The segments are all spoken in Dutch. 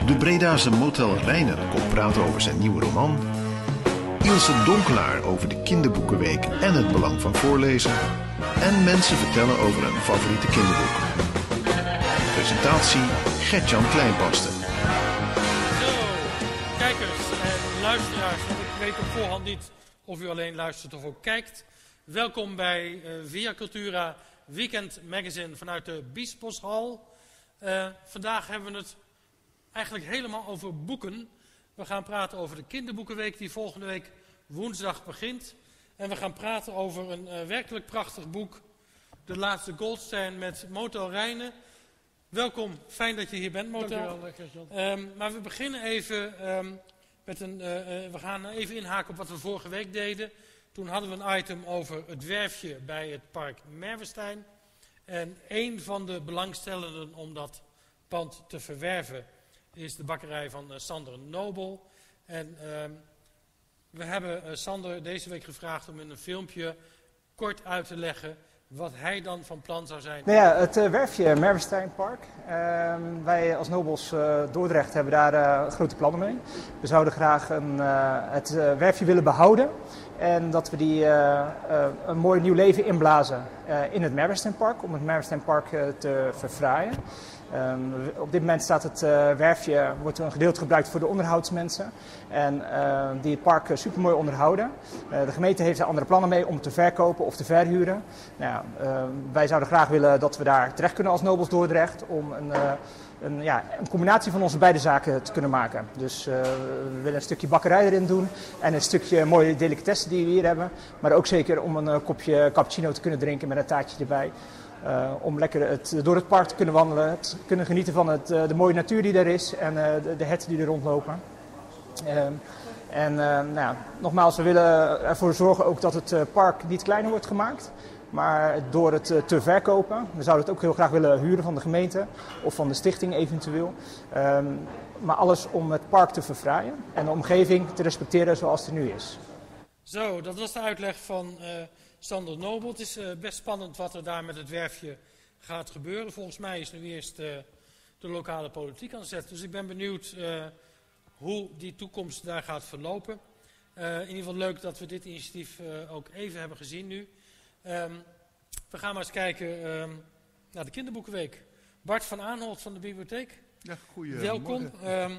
De Bredase Motel Reiner komt praten over zijn nieuwe roman. Ilse Donkelaar over de kinderboekenweek en het belang van voorlezen. En mensen vertellen over hun favoriete kinderboek. Presentatie Gert-Jan Kleinpaste. Zo, kijkers en luisteraars, want ik weet op voorhand niet of u alleen luistert of ook kijkt. Welkom bij Via Cultura Weekend Magazine vanuit de Biesboshal. Vandaag hebben we het eigenlijk helemaal over boeken. We gaan praten over de kinderboekenweek die volgende week woensdag begint. En we gaan praten over een werkelijk prachtig boek. De laatste Goldstein met Motel Reiner. Welkom, fijn dat je hier bent, Motel. Dankjewel, maar we beginnen even met we gaan even inhaken op wat we vorige week deden. Toen hadden we een item over het werfje bij het park Merwestein. En een van de belangstellenden om dat pand te verwerven is de bakkerij van Sander Nobel. En we hebben Sander deze week gevraagd om in een filmpje kort uit te leggen wat hij dan van plan zou zijn. Nou ja, het werfje Merwesteinpark. Wij als Nobels Dordrecht hebben daar grote plannen mee. We zouden graag het werfje willen behouden. En dat we die een mooi nieuw leven inblazen in het Merwesteinpark. Om het Merwesteinpark te verfraaien. Op dit moment staat het werfje, wordt een gedeelte gebruikt voor de onderhoudsmensen. En die het park supermooi onderhouden. De gemeente heeft er andere plannen mee om het te verkopen of te verhuren. Nou, wij zouden graag willen dat we daar terecht kunnen als Nobels Dordrecht. Om een combinatie van onze beide zaken te kunnen maken. Dus we willen een stukje bakkerij erin doen. En een stukje mooie delicatessen die we hier hebben. Maar ook zeker om een kopje cappuccino te kunnen drinken met een taartje erbij. Om lekker door het park te kunnen wandelen, te kunnen genieten van de mooie natuur die er is en de herten die er rondlopen. Nogmaals, we willen ervoor zorgen ook dat het park niet kleiner wordt gemaakt, maar door het te verkopen. We zouden het ook heel graag willen huren van de gemeente of van de stichting eventueel. Maar alles om het park te verfraaien en de omgeving te respecteren zoals het er nu is. Zo, dat was de uitleg van Sander Nobel. Het is best spannend wat er daar met het werfje gaat gebeuren. Volgens mij is nu eerst de lokale politiek aan het zetten. Dus ik ben benieuwd hoe die toekomst daar gaat verlopen. In ieder geval leuk dat we dit initiatief ook even hebben gezien nu. We gaan maar eens kijken naar de kinderboekenweek. Bart van Aanholt van de bibliotheek. Ja, goeie welkom.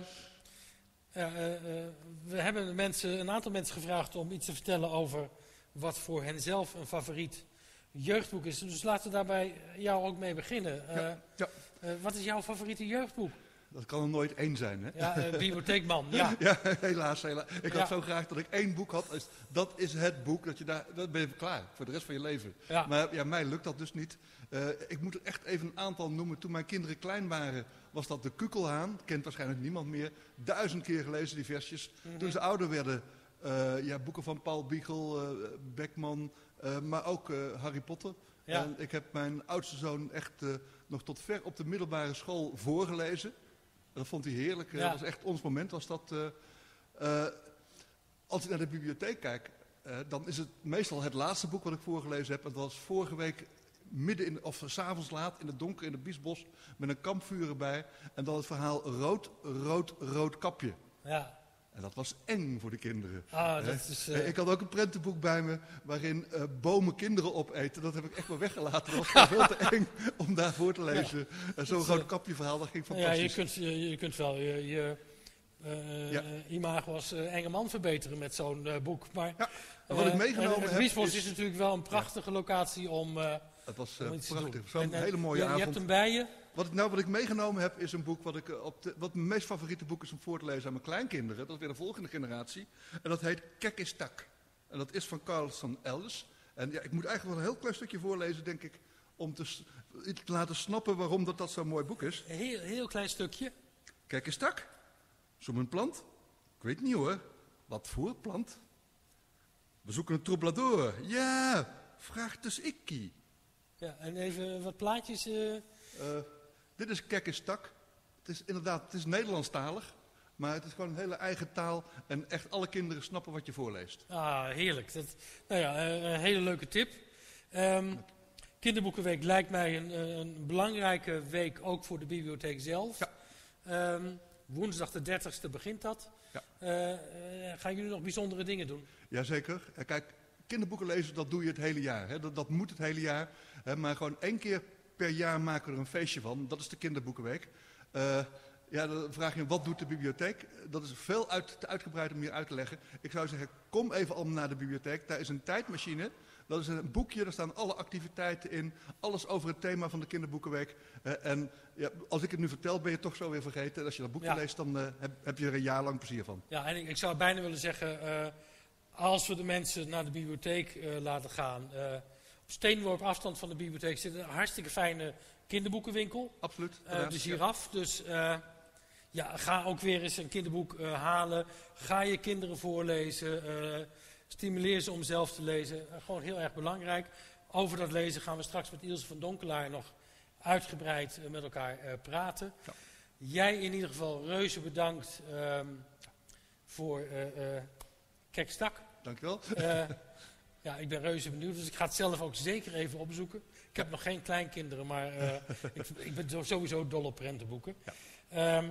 We hebben een aantal mensen gevraagd om iets te vertellen over wat voor henzelf een favoriet jeugdboek is. Dus laten we daarbij jou ook mee beginnen. Wat is jouw favoriete jeugdboek? Dat kan er nooit één zijn, hè? Ja, bibliotheekman, ja. Ja, helaas. Ik had zo graag dat ik één boek had. Dat is het boek, dat ben je klaar voor de rest van je leven. Ja. Maar ja, mij lukt dat dus niet. Ik moet er echt even een aantal noemen. Toen mijn kinderen klein waren, was dat de Kukelhaan. Kent waarschijnlijk niemand meer. 1000 keer gelezen, die versjes. Mm-hmm. Toen ze ouder werden, boeken van Paul Biegel, Beckman, maar ook Harry Potter. Ja. En ik heb mijn oudste zoon echt nog tot ver op de middelbare school voorgelezen. Dat vond hij heerlijk. Ja. Dat was echt ons moment. Was dat, als ik naar de bibliotheek kijk, dan is het meestal het laatste boek wat ik voorgelezen heb. En dat was vorige week of 's avonds laat in het donker in het Biesbos met een kampvuur erbij. En dan het verhaal rood kapje. Ja. En dat was eng voor de kinderen. Dat is, Ik had ook een prentenboek bij me waarin bomen kinderen opeten. Dat heb ik echt maar weggelaten. Dat was veel te eng om daarvoor te lezen. Zo'n rood kapje verhaal, dat ging fantastisch. Ja, je kunt wel je imago als enge man verbeteren met zo'n boek. Maar, wat ik meegenomen heb. Het Biesbos is natuurlijk wel een prachtige locatie om. Het was prachtig. Zo'n hele mooie avond. Je hebt hem bij je. Wat ik meegenomen heb is een boek wat mijn meest favoriete boek is om voor te lezen aan mijn kleinkinderen. Dat is weer de volgende generatie. En dat heet Kek is Tak. En dat is van Carlson Ellis. En ja, ik moet eigenlijk wel een heel klein stukje voorlezen, denk ik, om te laten snappen waarom dat zo'n mooi boek is. Heel klein stukje. Kek is Tak. Zo'n een plant? Ik weet niet hoor. Wat voor plant? We zoeken een troublador. Ja, vraagt dus ikkie. Ja, en even wat plaatjes. Dit is Kek is Tak. Het is Nederlandstalig, maar het is gewoon een hele eigen taal. En echt alle kinderen snappen wat je voorleest. Ah, heerlijk. Een hele leuke tip. Kinderboekenweek lijkt mij een belangrijke week ook voor de bibliotheek zelf. Ja. Woensdag de 30e begint dat. Ja. Gaan jullie nog bijzondere dingen doen? Jazeker. Kijk, kinderboeken lezen, dat doe je het hele jaar. Hè. Dat moet het hele jaar. Maar gewoon 1 keer per jaar maken we er een feestje van. Dat is de kinderboekenweek. Dan vraag je, wat doet de bibliotheek? Dat is veel te uitgebreid om hier uit te leggen. Ik zou zeggen, kom even allemaal naar de bibliotheek. Daar is een tijdmachine. Dat is een boekje, daar staan alle activiteiten in. Alles over het thema van de kinderboekenweek. Als ik het nu vertel, ben je het toch zo weer vergeten. Als je dat boekje leest, dan heb je er een jaar lang plezier van. Ja, en ik zou bijna willen zeggen, als we de mensen naar de bibliotheek laten gaan. Op steenworp afstand van de bibliotheek zit een hartstikke fijne kinderboekenwinkel. Absoluut. De Giraf. Dus ga ook weer eens een kinderboek halen. Ga je kinderen voorlezen. Stimuleer ze om zelf te lezen. Gewoon heel erg belangrijk. Over dat lezen gaan we straks met Ilse van Donkelaar nog uitgebreid met elkaar praten. Ja. Jij in ieder geval reuze bedankt voor Kekstak. Dankjewel. Ik ben reuze benieuwd, dus ik ga het zelf ook zeker even opzoeken. Ik heb nog geen kleinkinderen, maar ik ben sowieso dol op prentenboeken. Ja.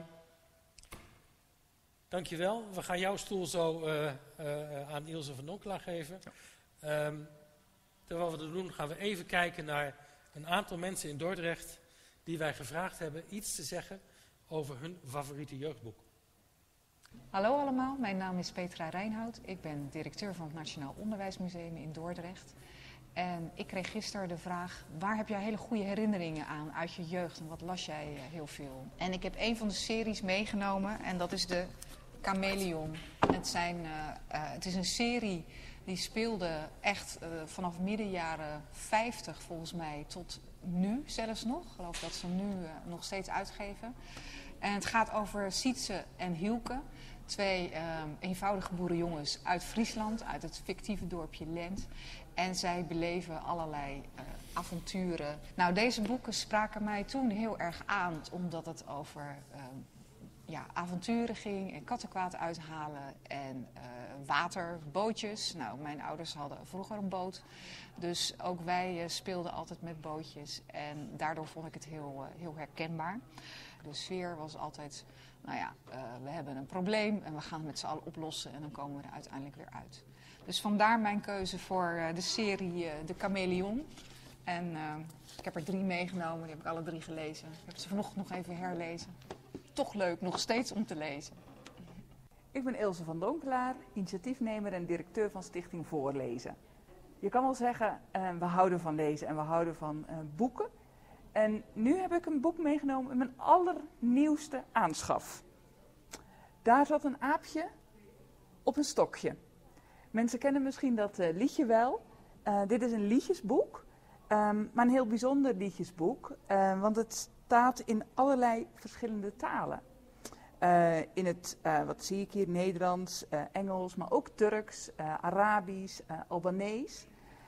Dankjewel. We gaan jouw stoel zo aan Ilse van Donkelaar geven. Ja. Terwijl we dat doen, gaan we even kijken naar een aantal mensen in Dordrecht die wij gevraagd hebben iets te zeggen over hun favoriete jeugdboek. Hallo allemaal, mijn naam is Petra Rijnhout. Ik ben directeur van het Nationaal Onderwijsmuseum in Dordrecht. En ik kreeg gisteren de vraag, waar heb jij hele goede herinneringen aan uit je jeugd en wat las jij heel veel? En ik heb een van de series meegenomen en dat is de Chameleon. Het is een serie die speelde echt vanaf midden jaren 50 volgens mij tot nu zelfs nog. Ik geloof dat ze nu nog steeds uitgeven. En het gaat over Sietse en Hielke. 2 eenvoudige boerenjongens uit Friesland, uit het fictieve dorpje Lent. En zij beleven allerlei avonturen. Nou, deze boeken spraken mij toen heel erg aan, omdat het over avonturen ging en kattenkwaad uithalen en waterbootjes. Nou, mijn ouders hadden vroeger een boot, dus ook wij speelden altijd met bootjes. En daardoor vond ik het heel herkenbaar. De sfeer was altijd, we hebben een probleem en we gaan het met z'n allen oplossen en dan komen we er uiteindelijk weer uit. Dus vandaar mijn keuze voor de serie De Chameleon. En ik heb er 3 meegenomen, die heb ik alle 3 gelezen. Ik heb ze vanochtend nog even herlezen. Toch leuk, nog steeds om te lezen. Ik ben Ilse van Donkelaar, initiatiefnemer en directeur van Stichting Voorlezen. Je kan wel zeggen, we houden van lezen en we houden van boeken. En nu heb ik een boek meegenomen in mijn allernieuwste aanschaf. Daar zat een aapje op een stokje. Mensen kennen misschien dat liedje wel. Dit is een liedjesboek, maar een heel bijzonder liedjesboek. Want het staat in allerlei verschillende talen. In het, wat zie ik hier, Nederlands, Engels, maar ook Turks, Arabisch, Albanees.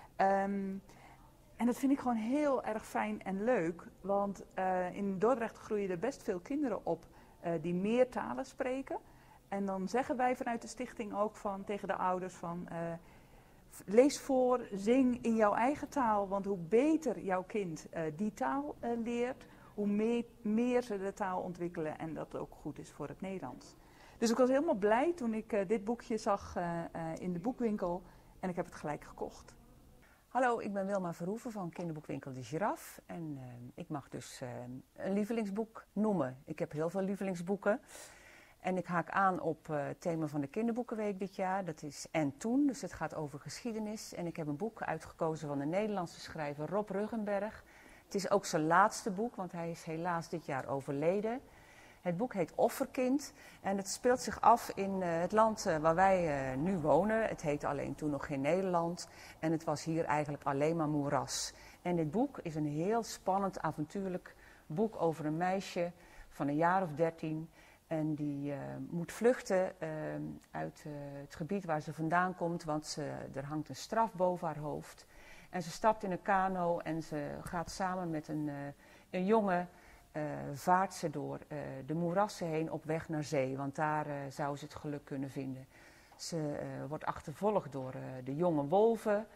En dat vind ik gewoon heel erg fijn en leuk, want in Dordrecht groeien er best veel kinderen op die meer talen spreken. En dan zeggen wij vanuit de stichting ook tegen de ouders van, lees voor, zing in jouw eigen taal, want hoe beter jouw kind die taal leert, hoe meer ze de taal ontwikkelen en dat ook goed is voor het Nederlands. Dus ik was helemaal blij toen ik dit boekje zag in de boekwinkel en ik heb het gelijk gekocht. Hallo, ik ben Wilma Verhoeven van kinderboekwinkel De Giraf en ik mag dus een lievelingsboek noemen. Ik heb heel veel lievelingsboeken en ik haak aan op het thema van de kinderboekenweek dit jaar. Dat is En Toen, dus het gaat over geschiedenis en ik heb een boek uitgekozen van de Nederlandse schrijver Rob Ruggenberg. Het is ook zijn laatste boek, want hij is helaas dit jaar overleden. Het boek heet Offerkind en het speelt zich af in het land waar wij nu wonen. Het heette alleen toen nog geen Nederland en het was hier eigenlijk alleen maar moeras. En dit boek is een heel spannend, avontuurlijk boek over een meisje van een jaar of 13... En die moet vluchten uit het gebied waar ze vandaan komt, want er hangt een straf boven haar hoofd. En ze stapt in een kano en ze gaat samen met een jongen, vaart ze door de moerassen heen op weg naar zee, want daar zou ze het geluk kunnen vinden. Ze wordt achtervolgd door de jonge wolven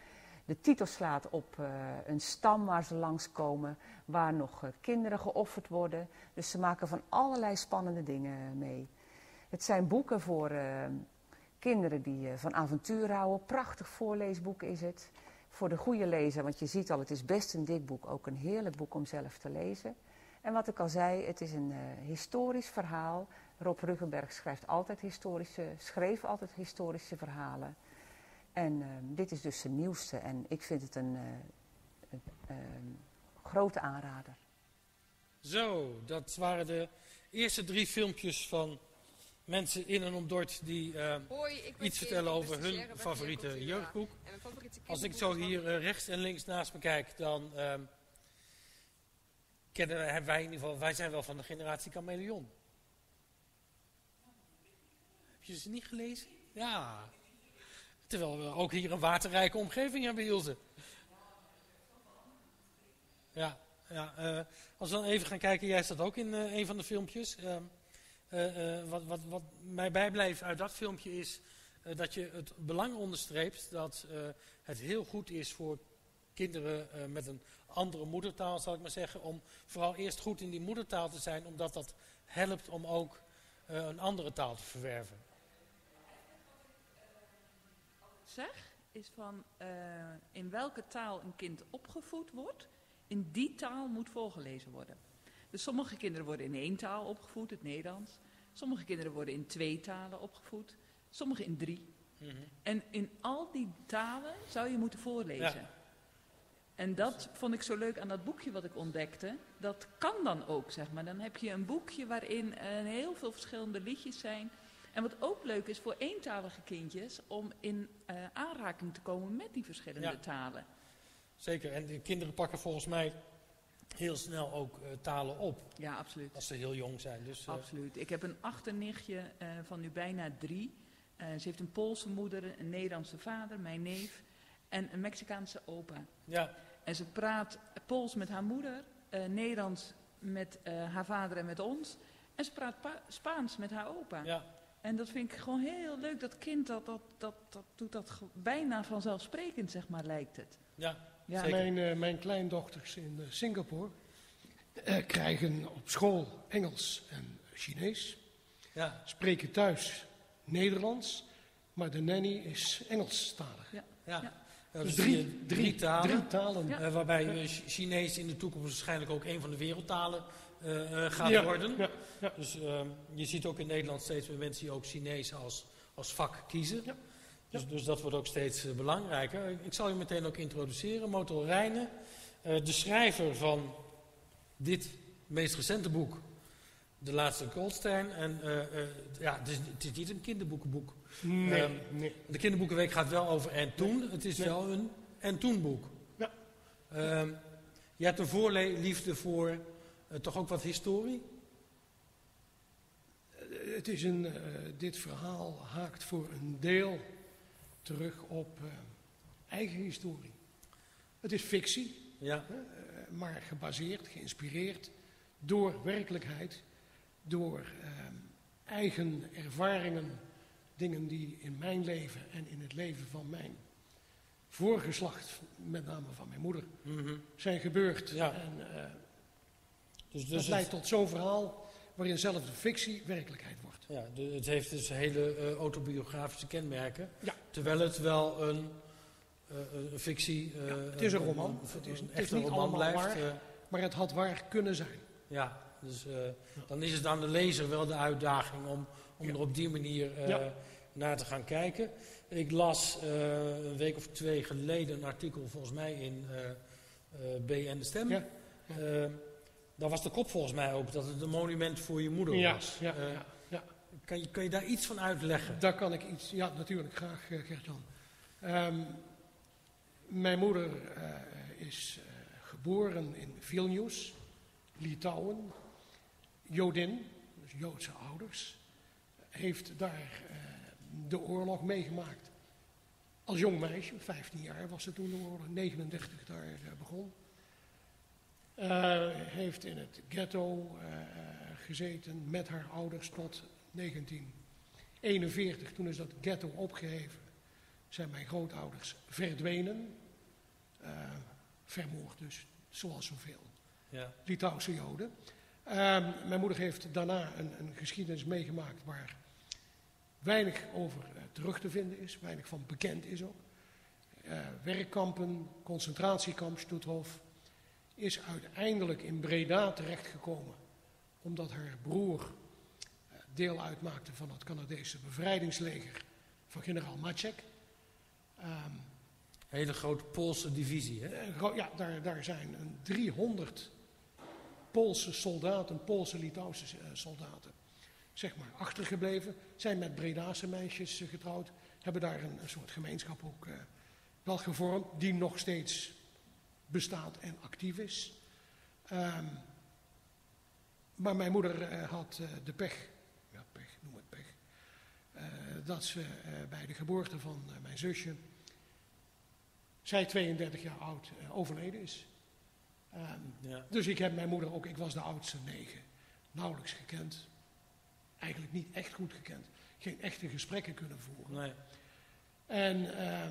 de titel slaat op een stam waar ze langskomen, waar nog kinderen geofferd worden. Dus ze maken van allerlei spannende dingen mee. Het zijn boeken voor kinderen die van avontuur houden. Prachtig voorleesboek is het. Voor de goede lezer, want je ziet al, het is best een dik boek. Ook een heerlijk boek om zelf te lezen. En wat ik al zei, het is een historisch verhaal. Rob Ruggenberg schreef altijd historische verhalen. En dit is dus zijn nieuwste. En ik vind het een grote aanrader. Zo, dat waren de eerste 3 filmpjes van mensen in en om Dort die iets vertellen over hun favoriete jeugdboek. Als ik zo hier rechts en links naast me kijk, dan hebben wij in ieder geval, wij zijn wel van de generatie Chameleon. Heb je ze niet gelezen? Ja. Terwijl we ook hier een waterrijke omgeving hebben, Ilse. Ja, als we dan even gaan kijken, jij staat ook in een van de filmpjes. Wat mij bijblijft uit dat filmpje is dat je het belang onderstreept dat het heel goed is voor kinderen met een andere moedertaal, zal ik maar zeggen, om vooral eerst goed in die moedertaal te zijn, omdat dat helpt om ook een andere taal te verwerven. Zeg, is van in welke taal een kind opgevoed wordt, in die taal moet voorgelezen worden. Dus sommige kinderen worden in 1 taal opgevoed, het Nederlands. Sommige kinderen worden in 2 talen opgevoed, sommige in 3. Mm-hmm. En in al die talen zou je moeten voorlezen. Ja. En dat vond ik zo leuk aan dat boekje wat ik ontdekte. Dat kan dan ook, zeg maar. Dan heb je een boekje waarin heel veel verschillende liedjes zijn. En wat ook leuk is voor eentalige kindjes om in aanraking te komen met die verschillende talen. Zeker, en de kinderen pakken volgens mij heel snel ook talen op. Ja, absoluut. Als ze heel jong zijn. Dus, absoluut. Ik heb een achternichtje van nu bijna 3. Ze heeft een Poolse moeder, een Nederlandse vader, mijn neef, en een Mexicaanse opa. Ja. En ze praat Pools met haar moeder, Nederlands met haar vader en met ons. En ze praat Spaans met haar opa. Ja. En dat vind ik gewoon heel leuk. Dat kind, dat doet dat bijna vanzelfsprekend, zeg maar, lijkt het. Ja, ja. Mijn kleindochters in Singapore krijgen op school Engels en Chinees. Ja. Spreken thuis Nederlands, maar de nanny is Engelstalig. Ja. Ja, dus drie talen. 3 talen. Ja. Waarbij Chinees in de toekomst waarschijnlijk ook een van de wereldtalen gaat worden. Ja. Ja. Dus je ziet ook in Nederland steeds meer mensen die ook Chinees als vak kiezen. Ja. Dus dat wordt ook steeds belangrijker. Ik zal je meteen ook introduceren. Motor Rijnen, de schrijver van dit meest recente boek, De Laatste Goldstein. En het is niet een kinderboekenboek. Nee. De kinderboekenweek gaat wel over en toen. Het is wel een en toen boek. Ja. Je hebt een voorliefde voor toch ook wat historie? Het is dit verhaal haakt voor een deel terug op eigen historie. Het is fictie, maar gebaseerd, geïnspireerd door werkelijkheid, door eigen ervaringen, dingen die in mijn leven en in het leven van mijn voorgeslacht, met name van mijn moeder, zijn gebeurd. Ja. En dus dat leidt tot zo'n verhaal waarin zelfs de fictie werkelijkheid wordt. Ja, het heeft dus hele autobiografische kenmerken. Ja. Terwijl het wel een fictie... het is een roman. Het is niet allemaal blijft, waar, maar het had waar kunnen zijn. Ja, dus dan is het aan de lezer wel de uitdaging om er op die manier naar te gaan kijken. Ik las een week of 2 geleden een artikel volgens mij in BN De Stem. Ja. Daar was de kop volgens mij ook dat het een monument voor je moeder was. Ja. Kan je daar iets van uitleggen? Daar kan ik iets, ja natuurlijk, graag Gert-Jan. Mijn moeder is geboren in Vilnius, Litouwen, Jodin, dus Joodse ouders. Heeft daar de oorlog meegemaakt. Als jong meisje, 15 jaar was ze toen de oorlog, 39 daar begon. Heeft in het ghetto gezeten met haar ouders tot 1941. Toen is dat ghetto opgeheven. Zijn mijn grootouders verdwenen. vermoord dus, zoals zoveel Ja. Litouwse Joden. Mijn moeder heeft daarna een geschiedenis meegemaakt waar weinig over terug te vinden is, weinig van bekend is ook. Werkkampen, concentratiekamp Stutthof, is uiteindelijk in Breda terechtgekomen omdat haar broer deel uitmaakte van het Canadese bevrijdingsleger van generaal Maček. Hele grote Poolse divisie, hè? Ja, daar zijn 300 Poolse soldaten, Poolse-Litouwse soldaten, zeg maar, achtergebleven. Zijn met Bredase meisjes getrouwd, hebben daar een soort gemeenschap ook wel gevormd, die nog steeds bestaat en actief is. Maar mijn moeder had de pech, noem het pech, dat ze bij de geboorte van mijn zusje, zij 32 jaar oud, overleden is. Dus ik heb mijn moeder ook, ik was de oudste 9, nauwelijks gekend. Eigenlijk niet echt goed gekend. Geen echte gesprekken kunnen voeren. Nee. En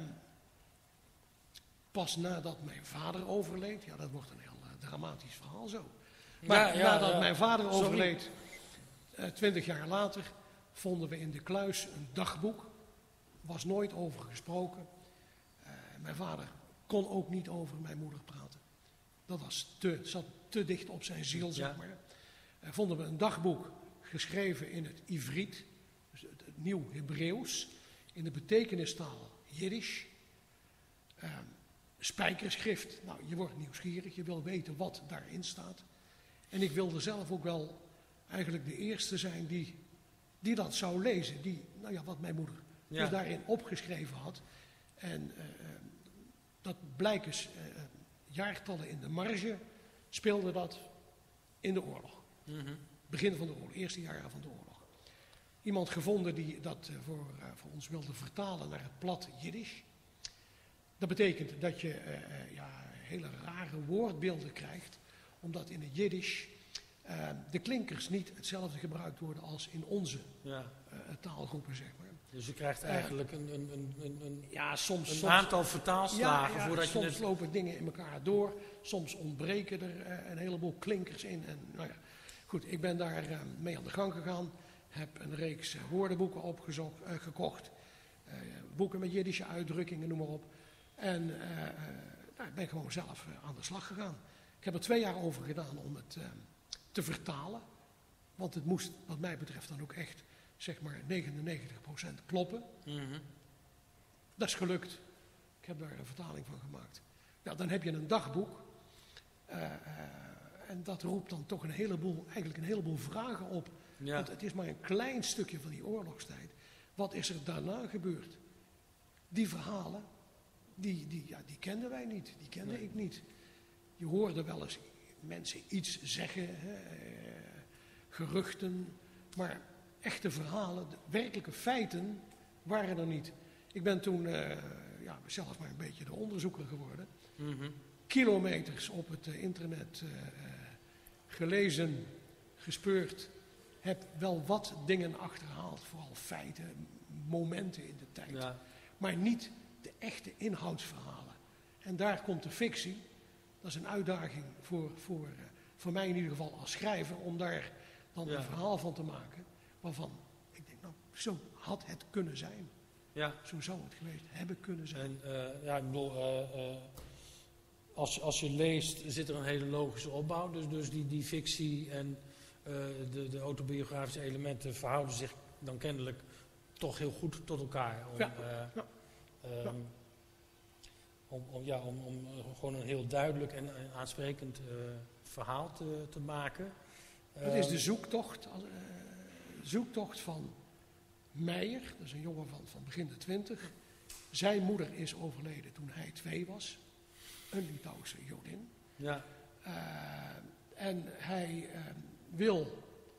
pas nadat mijn vader overleed, ja, dat wordt een heel dramatisch verhaal zo. Maar nadat mijn vader overleed, 20 jaar later, vonden we in de kluis een dagboek. Was nooit over gesproken. Mijn vader kon ook niet over mijn moeder praten. Dat zat te dicht op zijn ziel, zeg maar. Vonden we een dagboek geschreven in het Ivriet, dus het nieuw Hebreeuws, in de betekenistaal Jiddisch. Spijkerschrift. Nou, je wordt nieuwsgierig, je wil weten wat daarin staat. En ik wilde zelf ook wel eigenlijk de eerste zijn die dat zou lezen. Wat mijn moeder dus daarin opgeschreven had. En dat blijkt dus jaartallen in de marge speelde dat in de oorlog. Mm-hmm. Begin van de oorlog, eerste jaren van de oorlog. Iemand gevonden die dat voor ons wilde vertalen naar het plat Jiddisch. Dat betekent dat je hele rare woordbeelden krijgt, omdat in het Jiddisch de klinkers niet hetzelfde gebruikt worden als in onze taalgroepen, zeg maar. Dus je krijgt eigenlijk een soms aantal vertaalslagen voordat je soms lopen dingen in elkaar door, soms ontbreken er een heleboel klinkers in. En, goed, ik ben daar mee aan de gang gegaan, heb een reeks woordenboeken gekocht, boeken met Jiddische uitdrukkingen, noem maar op. En ik ben gewoon zelf aan de slag gegaan. Ik heb er 2 jaar over gedaan om het te vertalen. Want het moest, wat mij betreft, dan ook echt, zeg maar, 99% kloppen. Mm-hmm. Dat is gelukt. Ik heb daar een vertaling van gemaakt. Nou, dan heb je een dagboek. En dat roept dan toch een heleboel vragen op. Ja. Want het is maar een klein stukje van die oorlogstijd. Wat is er daarna gebeurd? Die verhalen, die kenden wij niet. Die kende ik niet. Je hoorde wel eens mensen iets zeggen, geruchten. Maar echte verhalen, werkelijke feiten waren er niet. Ik ben toen zelf maar een beetje de onderzoeker geworden. Mm-hmm. Kilometers op het internet gelezen, gespeurd. Heb wel wat dingen achterhaald, vooral feiten, momenten in de tijd. Ja. Maar niet de echte inhoudsverhalen. En daar komt de fictie. Dat is een uitdaging voor mij in ieder geval als schrijver, om daar dan een verhaal van te maken. Waarvan ik denk, nou, zo had het kunnen zijn. Ja. Zo zou het geweest hebben kunnen zijn. En ik bedoel, als je leest, zit er een hele logische opbouw. Dus die fictie en de autobiografische elementen verhouden zich dan kennelijk toch heel goed tot elkaar. Om gewoon een heel duidelijk en aansprekend verhaal te maken. Het is de zoektocht van Meijer, dat is een jongen van begin de 20. Zijn moeder is overleden toen hij 2 was. Een Litouwse Jodin. Ja. En hij wil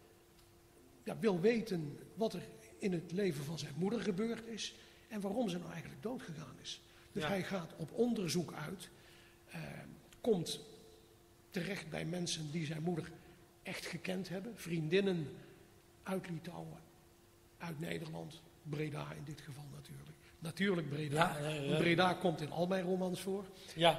weten wat er in het leven van zijn moeder gebeurd is en waarom ze nou eigenlijk doodgegaan is. Dus hij gaat op onderzoek uit, komt terecht bij mensen die zijn moeder echt gekend hebben, vriendinnen uit Litouwen, uit Nederland, Breda in dit geval natuurlijk. Natuurlijk Breda. Want Breda komt in al mijn romans voor. Ja.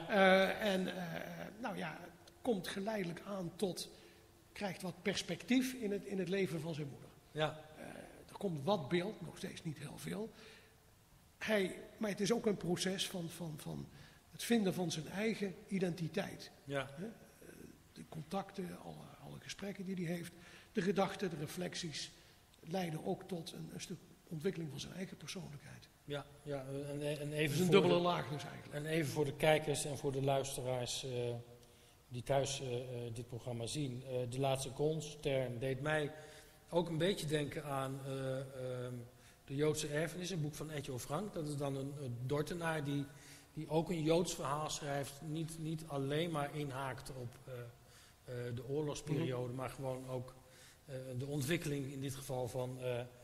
Het komt geleidelijk aan tot, krijgt wat perspectief in het leven van zijn moeder. Ja. Er komt wat beeld, nog steeds niet heel veel. Maar het is ook een proces van het vinden van zijn eigen identiteit. Ja. De contacten, alle gesprekken die hij heeft, de gedachten, de reflecties, leiden ook tot een stuk ontwikkeling van zijn eigen persoonlijkheid. Ja, en even dus een dubbele laag dus eigenlijk. En even voor de kijkers en voor de luisteraars die thuis dit programma zien. De laatste Gonsterm deed mij ook een beetje denken aan de Joodse erfenis, een boek van Etje Frank. Dat is dan een Dordtenaar die ook een Joods verhaal schrijft. Niet alleen maar inhaakt op de oorlogsperiode, maar gewoon ook de ontwikkeling in dit geval van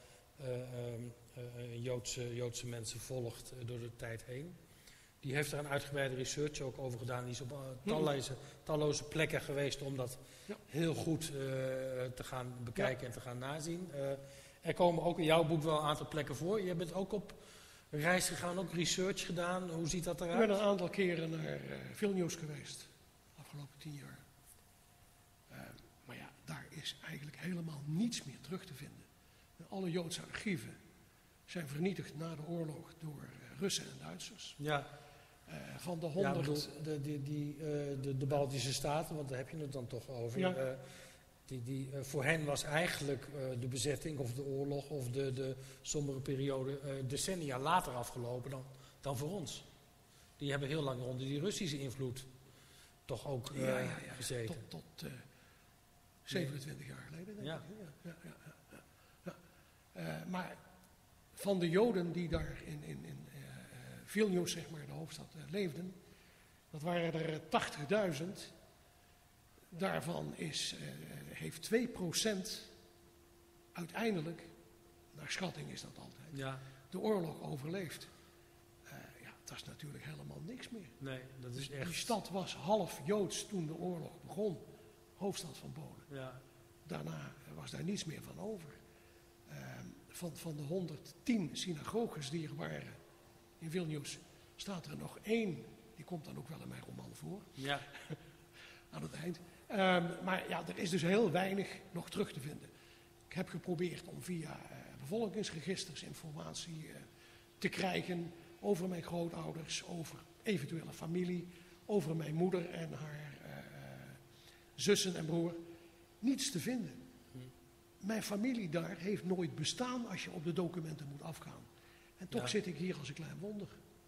Joodse mensen volgt door de tijd heen. Die heeft er een uitgebreide research ook over gedaan. Die is op talloze plekken geweest om dat heel goed te gaan bekijken en te gaan nazien. Er komen ook in jouw boek wel een aantal plekken voor. Je bent ook op reis gegaan, ook research gedaan. Hoe ziet dat eruit? Ik ben een aantal keren naar Vilnius geweest, de afgelopen 10 jaar. Maar ja, daar is eigenlijk helemaal niets meer terug te vinden. Alle Joodse archieven zijn vernietigd na de oorlog door Russen en Duitsers. Ja. Van de 100... de Baltische Staten, want daar heb je het dan toch over. Ja. Voor hen was eigenlijk de bezetting of de oorlog of de sombere periode decennia later afgelopen dan voor ons. Die hebben heel lang onder die Russische invloed toch ook gezeten. Tot 27 jaar geleden, denk ik. Maar van de Joden die daar in Vilnius, zeg maar, de hoofdstad, leefden, dat waren er 80.000. Daarvan heeft 2% uiteindelijk, naar schatting is dat altijd, de oorlog overleefd. Dat is natuurlijk helemaal niks meer. Nee, dat is echt... Die stad was half Joods toen de oorlog begon, hoofdstad van Polen. Ja. Daarna was daar niets meer van over. Van de 110 synagoges die er waren in Vilnius, staat er nog 1. Die komt dan ook wel in mijn roman voor. Ja. Aan het eind. Maar ja, er is dus heel weinig nog terug te vinden. Ik heb geprobeerd om via bevolkingsregisters informatie te krijgen over mijn grootouders, over eventuele familie, over mijn moeder en haar zussen en broer. Niets te vinden. Mijn familie daar heeft nooit bestaan als je op de documenten moet afgaan. En toch zit ik hier als een klein wonder.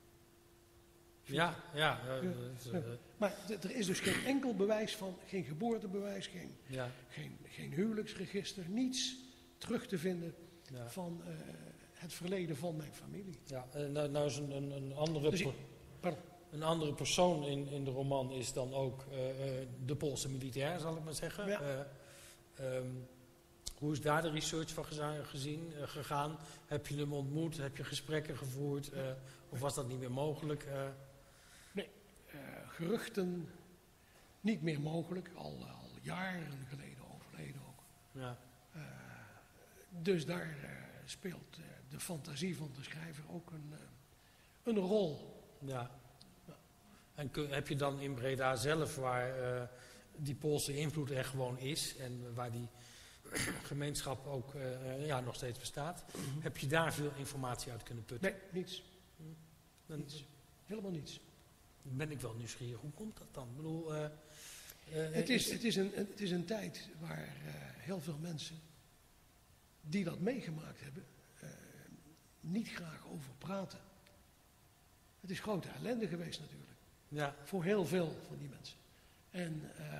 Maar er is dus geen enkel bewijs van, geen geboortebewijs, geen huwelijksregister, niets terug te vinden van het verleden van mijn familie. Ja, nou is een andere... Een andere persoon in de roman is dan ook de Poolse militair, zal ik maar zeggen. Ja. Hoe is daar de research van gegaan? Heb je hem ontmoet? Heb je gesprekken gevoerd? Of was dat niet meer mogelijk? Nee, geruchten niet meer mogelijk. Al jaren geleden overleden ook. Ja. Dus daar speelt de fantasie van de schrijver ook een rol. Ja. En heb je dan in Breda zelf, waar die Poolse invloed er gewoon is en waar die gemeenschap ook nog steeds bestaat, heb je daar veel informatie uit kunnen putten? Nee, niets. Niets. Helemaal niets. Ben ik wel nieuwsgierig. Hoe komt dat dan? Ik bedoel, het is een tijd waar heel veel mensen die dat meegemaakt hebben, niet graag over praten. Het is grote ellende geweest natuurlijk. Ja. Voor heel veel van die mensen. En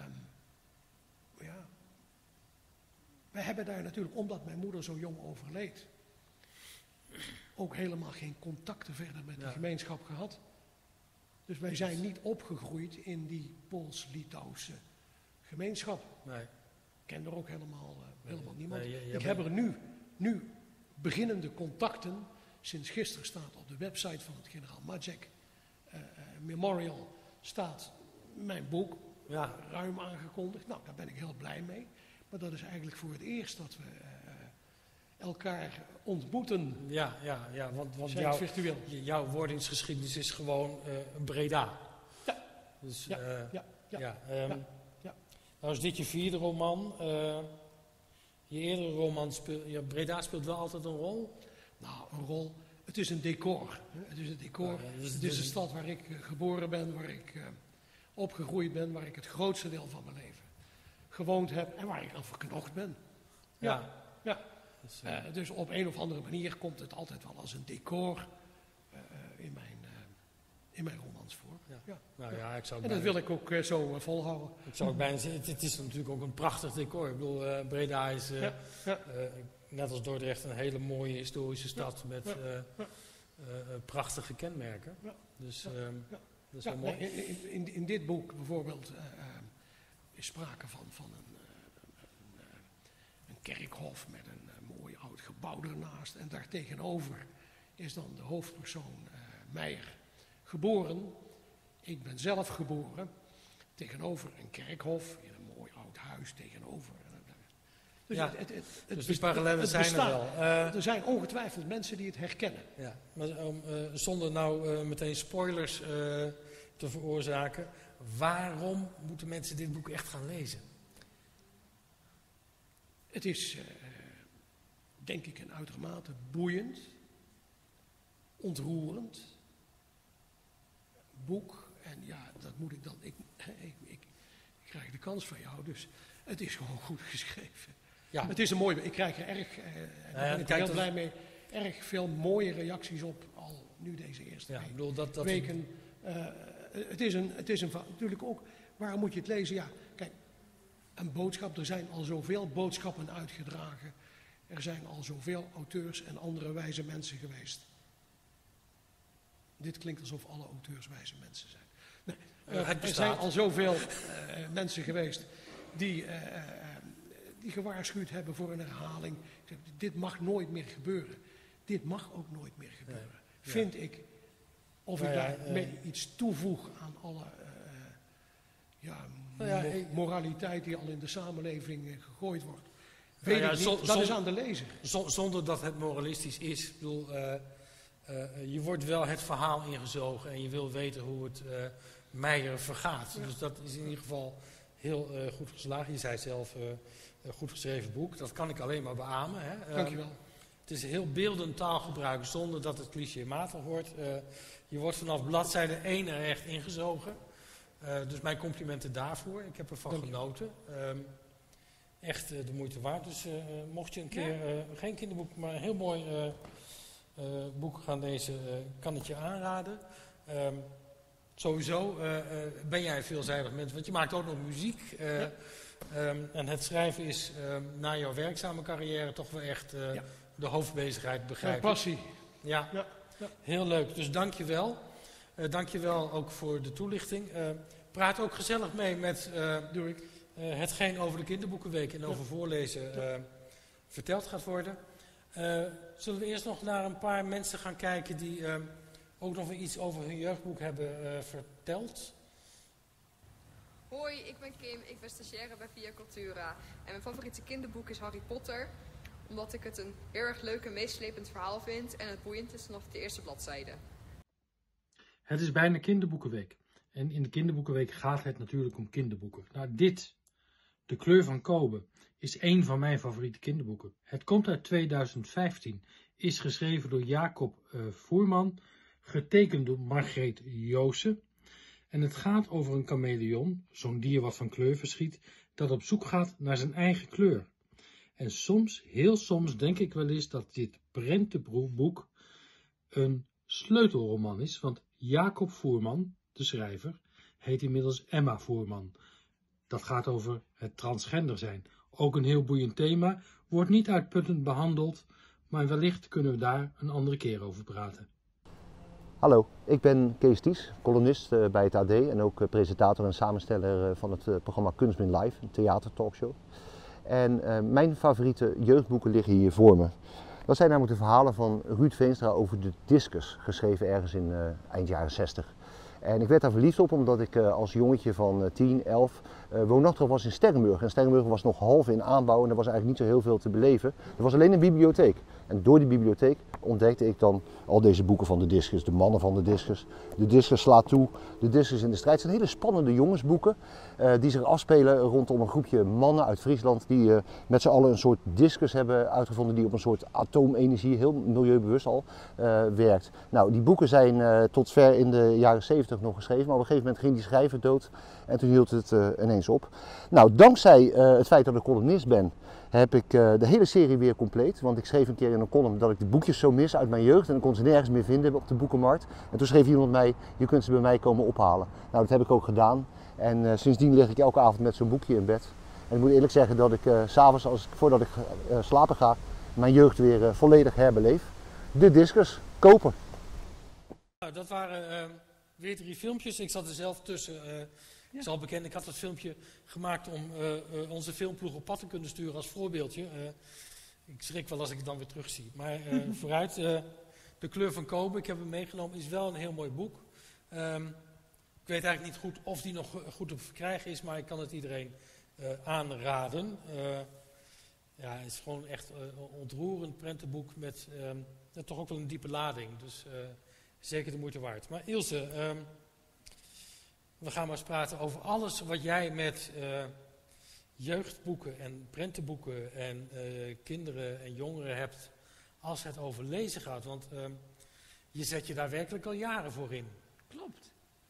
wij hebben daar natuurlijk, omdat mijn moeder zo jong overleed, ook helemaal geen contacten verder met de gemeenschap gehad. Dus wij zijn niet opgegroeid in die Pools-Litouwse gemeenschap. Nee. Ik ken er ook helemaal niemand. Ik heb er nu beginnende contacten. Sinds gisteren staat op de website van het generaal Maček Memorial staat mijn boek ruim aangekondigd. Nou, daar ben ik heel blij mee. Maar dat is eigenlijk voor het eerst dat we elkaar ontmoeten. Ja, want virtueel. Jouw wordingsgeschiedenis is gewoon Breda. Ja. Dus, ja. Nou is dit je 4e roman. Je eerdere roman Breda speelt wel altijd een rol? Nou, een rol. Het is een decor. Het is een decor. Het is de stad waar ik geboren ben, waar ik opgegroeid ben, waar ik het grootste deel van mijn leven gewoond heb en waar ik aan verknocht ben. Ja. Dus op een of andere manier komt het altijd wel als een decor in mijn romans voor. Ja. Nou ja, en dat wil ik ook zo volhouden. Ik zou ook bijna zeggen, het is natuurlijk ook een prachtig decor. Ik bedoel, Breda is net als Dordrecht een hele mooie historische stad met prachtige kenmerken. Ja. Dus dat is wel mooi. In dit boek bijvoorbeeld is sprake van een kerkhof met een mooi oud gebouw ernaast. En daartegenover is dan de hoofdpersoon Meijer geboren. Ik ben zelf geboren tegenover een kerkhof in een mooi oud huis tegenover. Dus, dus die parallellen zijn er wel. Er zijn ongetwijfeld mensen die het herkennen. Ja, maar zonder nou meteen spoilers te veroorzaken. Waarom moeten mensen dit boek echt gaan lezen? Het is, denk ik, een uitermate boeiend, ontroerend boek. En ja, dat moet ik dan... Ik krijg de kans van jou, dus het is gewoon goed geschreven. Ja. Het is een mooi... Ik krijg er erg... daar ben ik heel blij mee. Erg veel mooie reacties op al nu deze eerste weken. Het is natuurlijk ook... Waarom moet je het lezen? Ja, kijk, een boodschap. Er zijn al zoveel boodschappen uitgedragen. Er zijn al zoveel auteurs en andere wijze mensen geweest. Dit klinkt alsof alle auteurs wijze mensen zijn. Nee, er zijn al zoveel mensen geweest die gewaarschuwd hebben voor een herhaling. Dit mag nooit meer gebeuren. Dit mag ook nooit meer gebeuren. Vind ik. Of ik daarmee iets toevoeg aan alle moraliteit die al in de samenleving gegooid wordt. Weet ik niet. Dat is aan de lezer. Zonder dat het moralistisch is. Ik bedoel, je wordt wel het verhaal ingezogen en je wil weten hoe het Meijer vergaat. Ja. Dus dat is in ieder geval heel goed geslagen. Je zei zelf, een goed geschreven boek. Dat kan ik alleen maar beamen. Hè. Dankjewel. Het is heel beeldend taalgebruik zonder dat het clichématig wordt. Je wordt vanaf bladzijde 1 er echt ingezogen. Dus mijn complimenten daarvoor. Ik heb ervan genoten. Echt de moeite waard. Dus mocht je een keer geen kinderboek, maar een heel mooi boek gaan lezen, kan het je aanraden. Sowieso ben jij een veelzijdig mens, want je maakt ook nog muziek. En het schrijven is na jouw werkzame carrière toch wel echt de hoofdbezigheid, begrijp ik. Passie. Ja, heel leuk. Dus dank je wel. Dank je wel ook voor de toelichting. Praat ook gezellig mee met hetgeen over de kinderboekenweek en over voorlezen verteld gaat worden. Zullen we eerst nog naar een paar mensen gaan kijken die ook nog weer iets over hun jeugdboek hebben verteld? Hoi, ik ben Kim, ik ben stagiaire bij Via Cultura. En mijn favoriete kinderboek is Harry Potter. Omdat ik het een heel erg leuk en meeslepend verhaal vind en het boeiend is vanaf de eerste bladzijde. Het is bijna kinderboekenweek. En in de kinderboekenweek gaat het natuurlijk om kinderboeken. Nou, dit, De kleur van Kobe, is één van mijn favoriete kinderboeken. Het komt uit 2015, is geschreven door Jacob Voerman, getekend door Margreet Joosen. En het gaat over een chameleon, zo'n dier wat van kleur verschiet, dat op zoek gaat naar zijn eigen kleur. En soms, heel soms, denk ik wel eens dat dit prentenboek een sleutelroman is, want Jacob Voerman, de schrijver, heet inmiddels Emma Voerman. Dat gaat over het transgender zijn. Ook een heel boeiend thema, wordt niet uitputtend behandeld, maar wellicht kunnen we daar een andere keer over praten. Hallo, ik ben Kees Ties, columnist bij het AD en ook presentator en samensteller van het programma Kunstmin Live, een theatertalkshow. En mijn favoriete jeugdboeken liggen hier voor me. Dat zijn namelijk de verhalen van Ruud Veenstra over de discus, geschreven ergens in eind jaren 60. En ik werd daar verliefd op omdat ik als jongetje van 10, 11 woonachtig was in Sterrenburg. En Sterrenburg was nog half in aanbouw en er was eigenlijk niet zo heel veel te beleven. Er was alleen een bibliotheek. En door die bibliotheek ontdekte ik dan al deze boeken van de Discus, de mannen van de Discus. De Discus slaat toe, de Discus in de strijd. Het zijn hele spannende jongensboeken die zich afspelen rondom een groepje mannen uit Friesland die met z'n allen een soort discus hebben uitgevonden die op een soort atoomenergie, heel milieubewust al, werkt. Nou, die boeken zijn tot ver in de jaren 70 nog geschreven, maar op een gegeven moment ging die schrijver dood en toen hield het ineens op. Nou, dankzij het feit dat ik columnist ben, heb ik de hele serie weer compleet. Want ik schreef een keer in een column dat ik de boekjes zo mis uit mijn jeugd en ik kon ze nergens meer vinden op de boekenmarkt. En toen schreef iemand mij, je kunt ze bij mij komen ophalen. Nou, dat heb ik ook gedaan. En sindsdien lig ik elke avond met zo'n boekje in bed. En ik moet eerlijk zeggen dat ik 's avonds, voordat ik slapen ga, mijn jeugd weer volledig herbeleef. De Discus, kopen. Nou, dat waren weer 3 filmpjes. Ik zat er zelf tussen. Ik zal bekennen, ik had dat filmpje gemaakt om onze filmploeg op pad te kunnen sturen als voorbeeldje. Ik schrik wel als ik het dan weer terugzie. Maar vooruit, De Kleur van Kobe, ik heb hem meegenomen, is wel een heel mooi boek. Ik weet eigenlijk niet goed of die nog goed te verkrijgen is, maar ik kan het iedereen aanraden. Ja, het is gewoon echt een ontroerend prentenboek met toch ook wel een diepe lading. Dus zeker de moeite waard. Maar Ilse, we gaan maar eens praten over alles wat jij met jeugdboeken en prentenboeken en kinderen en jongeren hebt als het over lezen gaat. Want je zet je daar werkelijk al jaren voor in. Klopt.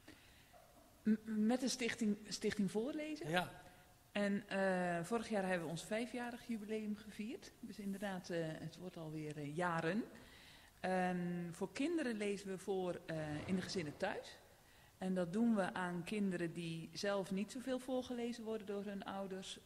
Met de stichting Voorlezen. Ja. En vorig jaar hebben we ons 5-jarig jubileum gevierd. Dus inderdaad, het wordt alweer jaren. Voor kinderen lezen we voor in de gezinnen thuis. En dat doen we aan kinderen die zelf niet zoveel voorgelezen worden door hun ouders.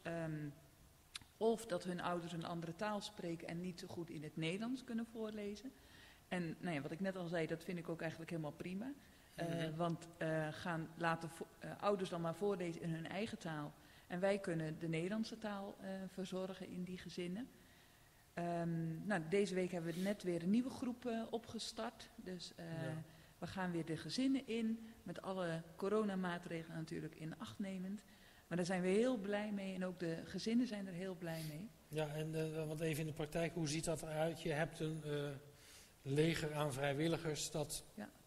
Of dat hun ouders een andere taal spreken en niet zo goed in het Nederlands kunnen voorlezen. En nou ja, wat ik net al zei, dat vind ik ook eigenlijk helemaal prima. Want gaan laten ouders dan maar voorlezen in hun eigen taal. En wij kunnen de Nederlandse taal verzorgen in die gezinnen. Nou, deze week hebben we net weer een nieuwe groep opgestart. Dus we gaan weer de gezinnen in, met alle coronamaatregelen natuurlijk in acht nemend. Maar daar zijn we heel blij mee en ook de gezinnen zijn er heel blij mee. Ja, en want even in de praktijk, hoe ziet dat eruit? Je hebt een leger aan vrijwilligers dat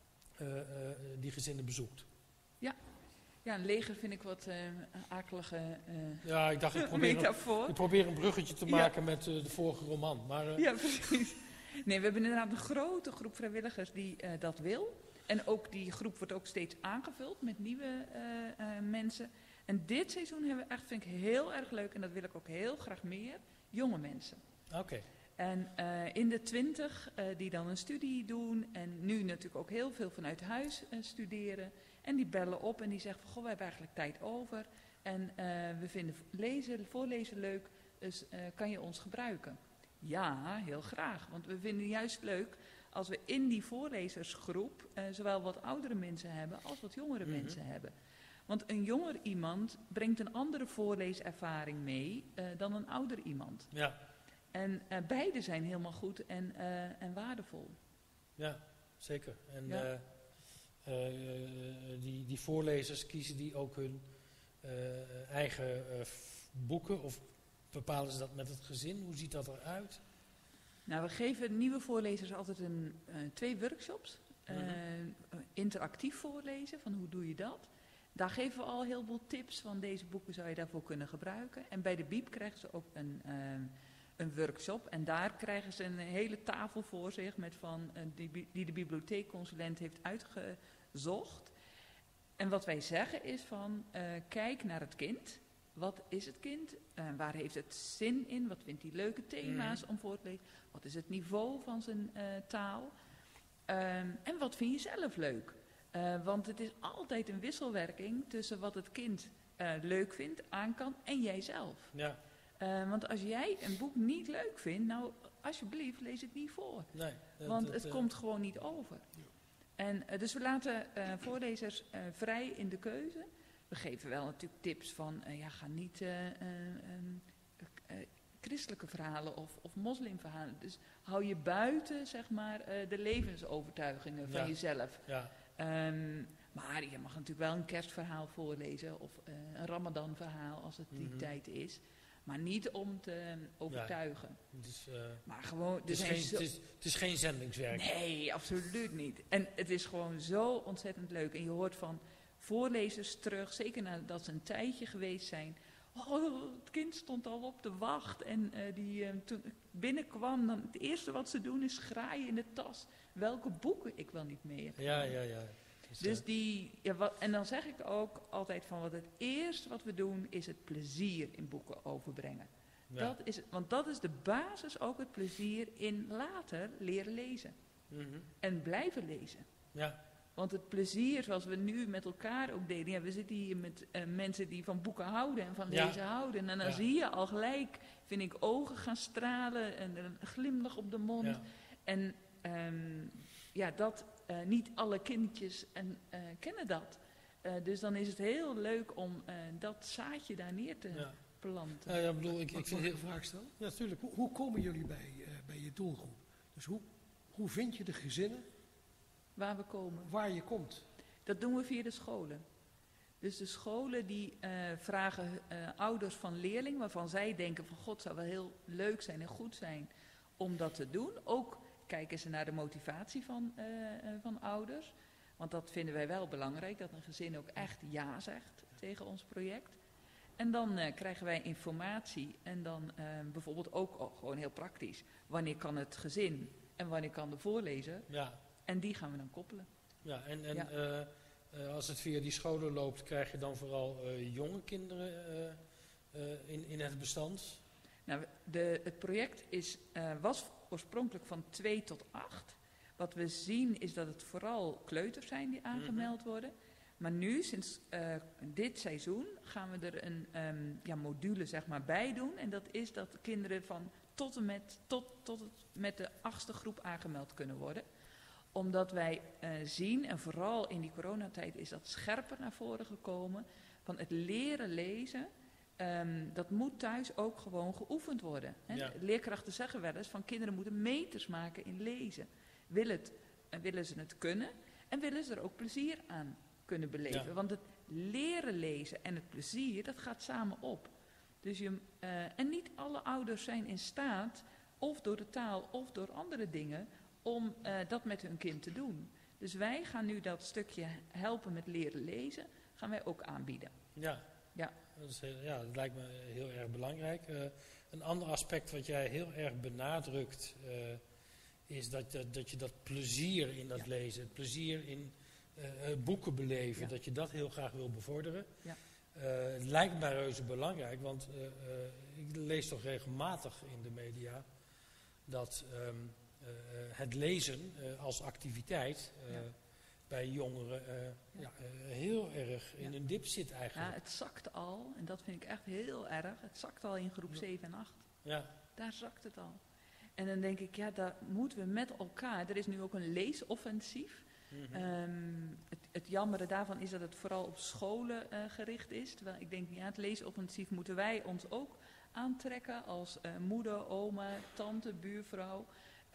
die gezinnen bezoekt. Ja, een leger vind ik wat akelige ja, ik dacht, ik probeer een bruggetje te maken met de vorige roman. Maar, ja, precies. Nee, we hebben inderdaad een grote groep vrijwilligers die dat wil. En ook die groep wordt ook steeds aangevuld met nieuwe mensen. En dit seizoen hebben we echt, vind ik heel erg leuk, en dat wil ik ook heel graag meer, jonge mensen. Oké. En in de 20 die dan een studie doen en nu natuurlijk ook heel veel vanuit huis studeren. En die bellen op en die zeggen van, goh, we hebben eigenlijk tijd over. En we vinden voorlezen leuk, dus kan je ons gebruiken? Ja, heel graag. Want we vinden juist leuk als we in die voorlezersgroep zowel wat oudere mensen hebben als wat jongere mensen hebben. Want een jonger iemand brengt een andere voorleeservaring mee dan een ouder iemand. Ja. En beide zijn helemaal goed en waardevol. Ja, zeker. En ja. Die voorlezers, kiezen die ook hun eigen boeken of bepalen ze dat met het gezin? Hoe ziet dat eruit? Nou, we geven nieuwe voorlezers altijd 2 workshops. Interactief voorlezen, van hoe doe je dat? Daar geven we al heel veel tips van deze boeken zou je daarvoor kunnen gebruiken. En bij de Biep krijgen ze ook een workshop. En daar krijgen ze een hele tafel voor zich met die de bibliotheekconsulent heeft uitgezocht. En wat wij zeggen is van, kijk naar het kind. Wat is het kind? Waar heeft het zin in? Wat vindt hij leuke thema's om voor te lezen? Wat is het niveau van zijn taal? En wat vind je zelf leuk? Want het is altijd een wisselwerking tussen wat het kind leuk vindt, aan kan en jijzelf. Ja. Want als jij een boek niet leuk vindt, nou alsjeblieft lees het niet voor. Nee, want het komt gewoon niet over. En dus we laten voorlezers vrij in de keuze. We geven wel natuurlijk tips van, ga niet christelijke verhalen of moslimverhalen. Dus hou je buiten, zeg maar, de levensovertuigingen van jezelf. Ja. Maar je mag natuurlijk wel een kerstverhaal voorlezen of een Ramadan-verhaal als het die tijd is. Maar niet om te overtuigen. Ja, dus, maar gewoon, het is geen zendingswerk. Nee, absoluut niet. En het is gewoon zo ontzettend leuk. En je hoort van voorlezers terug, zeker nadat ze een tijdje geweest zijn. Oh, het kind stond al op de wacht. En toen ik binnenkwam, dan het eerste wat ze doen is graaien in de tas. Welke boeken ik wel niet mee heb. Ja. Dus en dan zeg ik ook altijd van wat het eerste wat we doen is het plezier in boeken overbrengen. Ja. Want dat is de basis, ook het plezier in later leren lezen. En blijven lezen. Ja. Want het plezier zoals we nu met elkaar ook deden. Ja, we zitten hier met mensen die van boeken houden en van lezen houden. En dan zie je al gelijk, vind ik, ogen gaan stralen en een glimlach op de mond. Ja. En niet alle kindertjes kennen dat. Dus dan is het heel leuk om dat zaadje daar neer te planten. Ja, bedoel, ik vind een vraag stellen? Ja, natuurlijk. Hoe komen jullie bij je doelgroep? Dus hoe vind je de gezinnen? Waar we komen. Waar je komt. Dat doen we via de scholen. Dus de scholen die vragen ouders van leerlingen waarvan zij denken van God, zou wel heel leuk zijn en goed zijn om dat te doen. Ook kijken ze naar de motivatie van ouders. Want dat vinden wij wel belangrijk, dat een gezin ook echt ja zegt tegen ons project. En dan krijgen wij informatie en dan bijvoorbeeld ook gewoon heel praktisch. Wanneer kan het gezin en wanneer kan de voorlezer? Ja. En die gaan we dan koppelen. Ja, als het via die scholen loopt, krijg je dan vooral jonge kinderen in het bestand? Nou, het project was oorspronkelijk van 2 tot 8. Wat we zien is dat het vooral kleuters zijn die aangemeld worden. Maar nu, sinds dit seizoen, gaan we er een module zeg maar, bij doen. En dat is dat kinderen van tot met de 8e groep aangemeld kunnen worden. Omdat wij zien, en vooral in die coronatijd is dat scherper naar voren gekomen, van het leren lezen, dat moet thuis ook gewoon geoefend worden. Hè? Ja. Leerkrachten zeggen wel eens van kinderen moeten meters maken in lezen. Willen ze het kunnen en willen ze er ook plezier aan kunnen beleven. Ja. Want het leren lezen en het plezier, dat gaat samen op. Dus en niet alle ouders zijn in staat, of door de taal of door andere dingen, om dat met hun kind te doen. Dus wij gaan nu dat stukje helpen met leren lezen, gaan wij ook aanbieden. Ja, dat lijkt me heel erg belangrijk. Een ander aspect wat jij heel erg benadrukt, is dat je dat plezier in dat lezen, het plezier in boeken beleven, dat je dat heel graag wil bevorderen. Ja. Het lijkt mij reuze belangrijk, want ik lees toch regelmatig in de media dat het lezen als activiteit bij jongeren heel erg in een dip zit eigenlijk. Ja, het zakt al, en dat vind ik echt heel erg, het zakt al in groep 7 en 8. Ja. Daar zakt het al. En dan denk ik, daar moeten we met elkaar, er is nu ook een leesoffensief. Het jammere daarvan is dat het vooral op scholen gericht is. Terwijl ik denk, het leesoffensief moeten wij ons ook aantrekken als moeder, oma, tante, buurvrouw.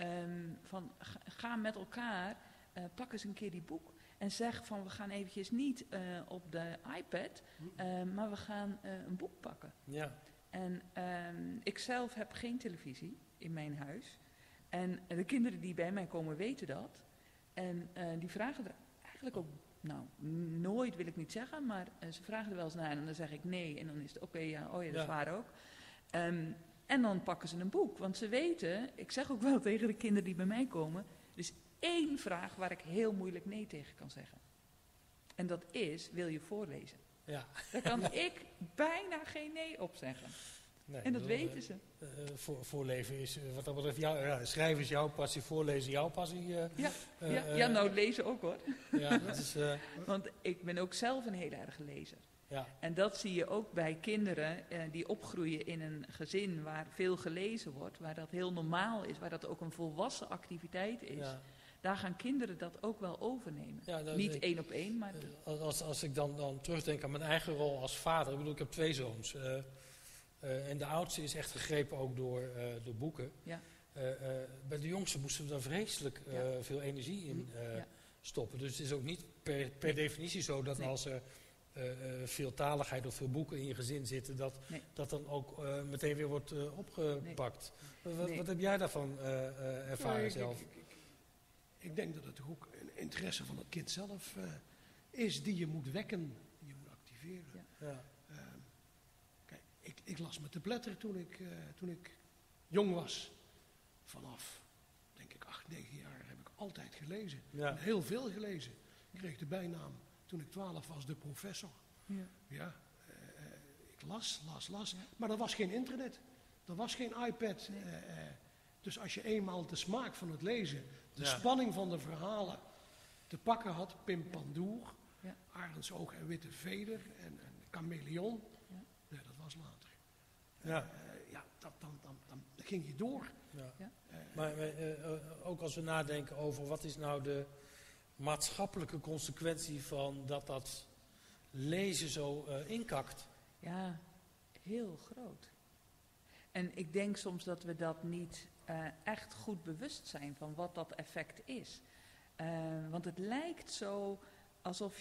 Ga met elkaar, pak eens een keer die boek. En zeg van, we gaan eventjes niet op de iPad, maar we gaan een boek pakken. Ja. En ik zelf heb geen televisie in mijn huis. En de kinderen die bij mij komen weten dat. En die vragen er eigenlijk ook, nooit wil ik niet zeggen, maar ze vragen er wel eens naar en dan zeg ik nee. En dan is het oké, dat is waar ook. En dan pakken ze een boek, want ze weten, ik zeg ook wel tegen de kinderen die bij mij komen, er is 1 vraag waar ik heel moeilijk nee tegen kan zeggen. En dat is, wil je voorlezen? Ja. Daar kan ik bijna geen nee op zeggen. Nee, en dat weten ze. Voorleven is, wat dat betreft, schrijven is jouw passie, voorlezen jouw passie. Lezen ook hoor. Ja, dat is, want ik ben ook zelf een heel erg lezer. Ja. En dat zie je ook bij kinderen die opgroeien in een gezin waar veel gelezen wordt, waar dat heel normaal is, waar dat ook een volwassen activiteit is. Ja. Daar gaan kinderen dat ook wel overnemen. Ja, niet 1 op 1, maar... Als ik dan terugdenk aan mijn eigen rol als vader, ik heb 2 zoons. En de oudste is echt gegrepen ook door boeken. Ja. Bij de jongste moesten we daar vreselijk veel energie in stoppen. Dus het is ook niet per definitie zo dat als er veeltaligheid of veel boeken in je gezin zitten, dat dan ook meteen weer wordt opgepakt. Nee. Wat heb jij daarvan ervaren zelf? Ik denk dat het toch ook een interesse van het kind zelf is die je moet wekken, die je moet activeren. Ja. Kijk, ik las met de Pletter toen ik jong was. Vanaf, denk ik, 8, 9 jaar heb ik altijd gelezen. Ja. En heel veel gelezen. Ik kreeg de bijnaam, toen ik 12 was, de professor. Ja. Ik las. Maar er was geen internet. Er was geen iPad. Dus als je eenmaal de smaak van het lezen, de spanning van de verhalen te pakken had, Pim Pandoer, Arendsoog en Witte Veder en Chameleon, nee, dat was later. Dan ging je door. Ja. Maar ook als we nadenken over wat is nou de maatschappelijke consequentie van dat lezen zo inkakt. Ja, heel groot. En ik denk soms dat we dat niet echt goed bewust zijn van wat dat effect is. Want het lijkt zo alsof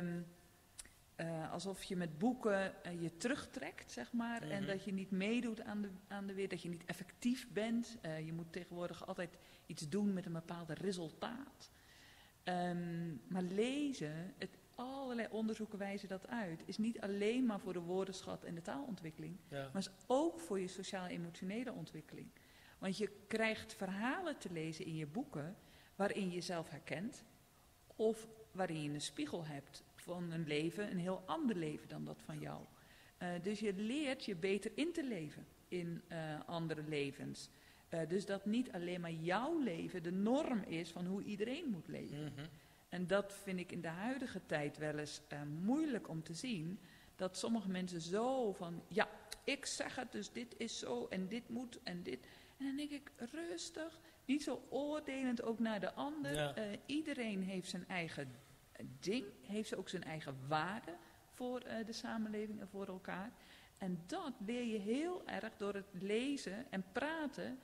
je met boeken je terugtrekt, zeg maar. Mm-hmm. En dat je niet meedoet aan de wereld, dat je niet effectief bent. Je moet tegenwoordig altijd iets doen met een bepaald resultaat. Maar lezen, allerlei onderzoeken wijzen dat uit, is niet alleen maar voor de woordenschat en de taalontwikkeling, maar is ook voor je sociaal-emotionele ontwikkeling. Want je krijgt verhalen te lezen in je boeken waarin je jezelf herkent of waarin je een spiegel hebt van een leven, een heel ander leven dan dat van jou. Dus je leert je beter in te leven in andere levens. Dus dat niet alleen maar jouw leven de norm is van hoe iedereen moet leven. Mm-hmm. En dat vind ik in de huidige tijd wel eens moeilijk om te zien. Dat sommige mensen zo van, ja, ik zeg het, dus dit is zo en dit moet en dit. En dan denk ik, rustig, niet zo oordelend ook naar de ander. Ja. Iedereen heeft zijn eigen ding, heeft ook zijn eigen waarde voor de samenleving en voor elkaar. En dat leer je heel erg door het lezen en praten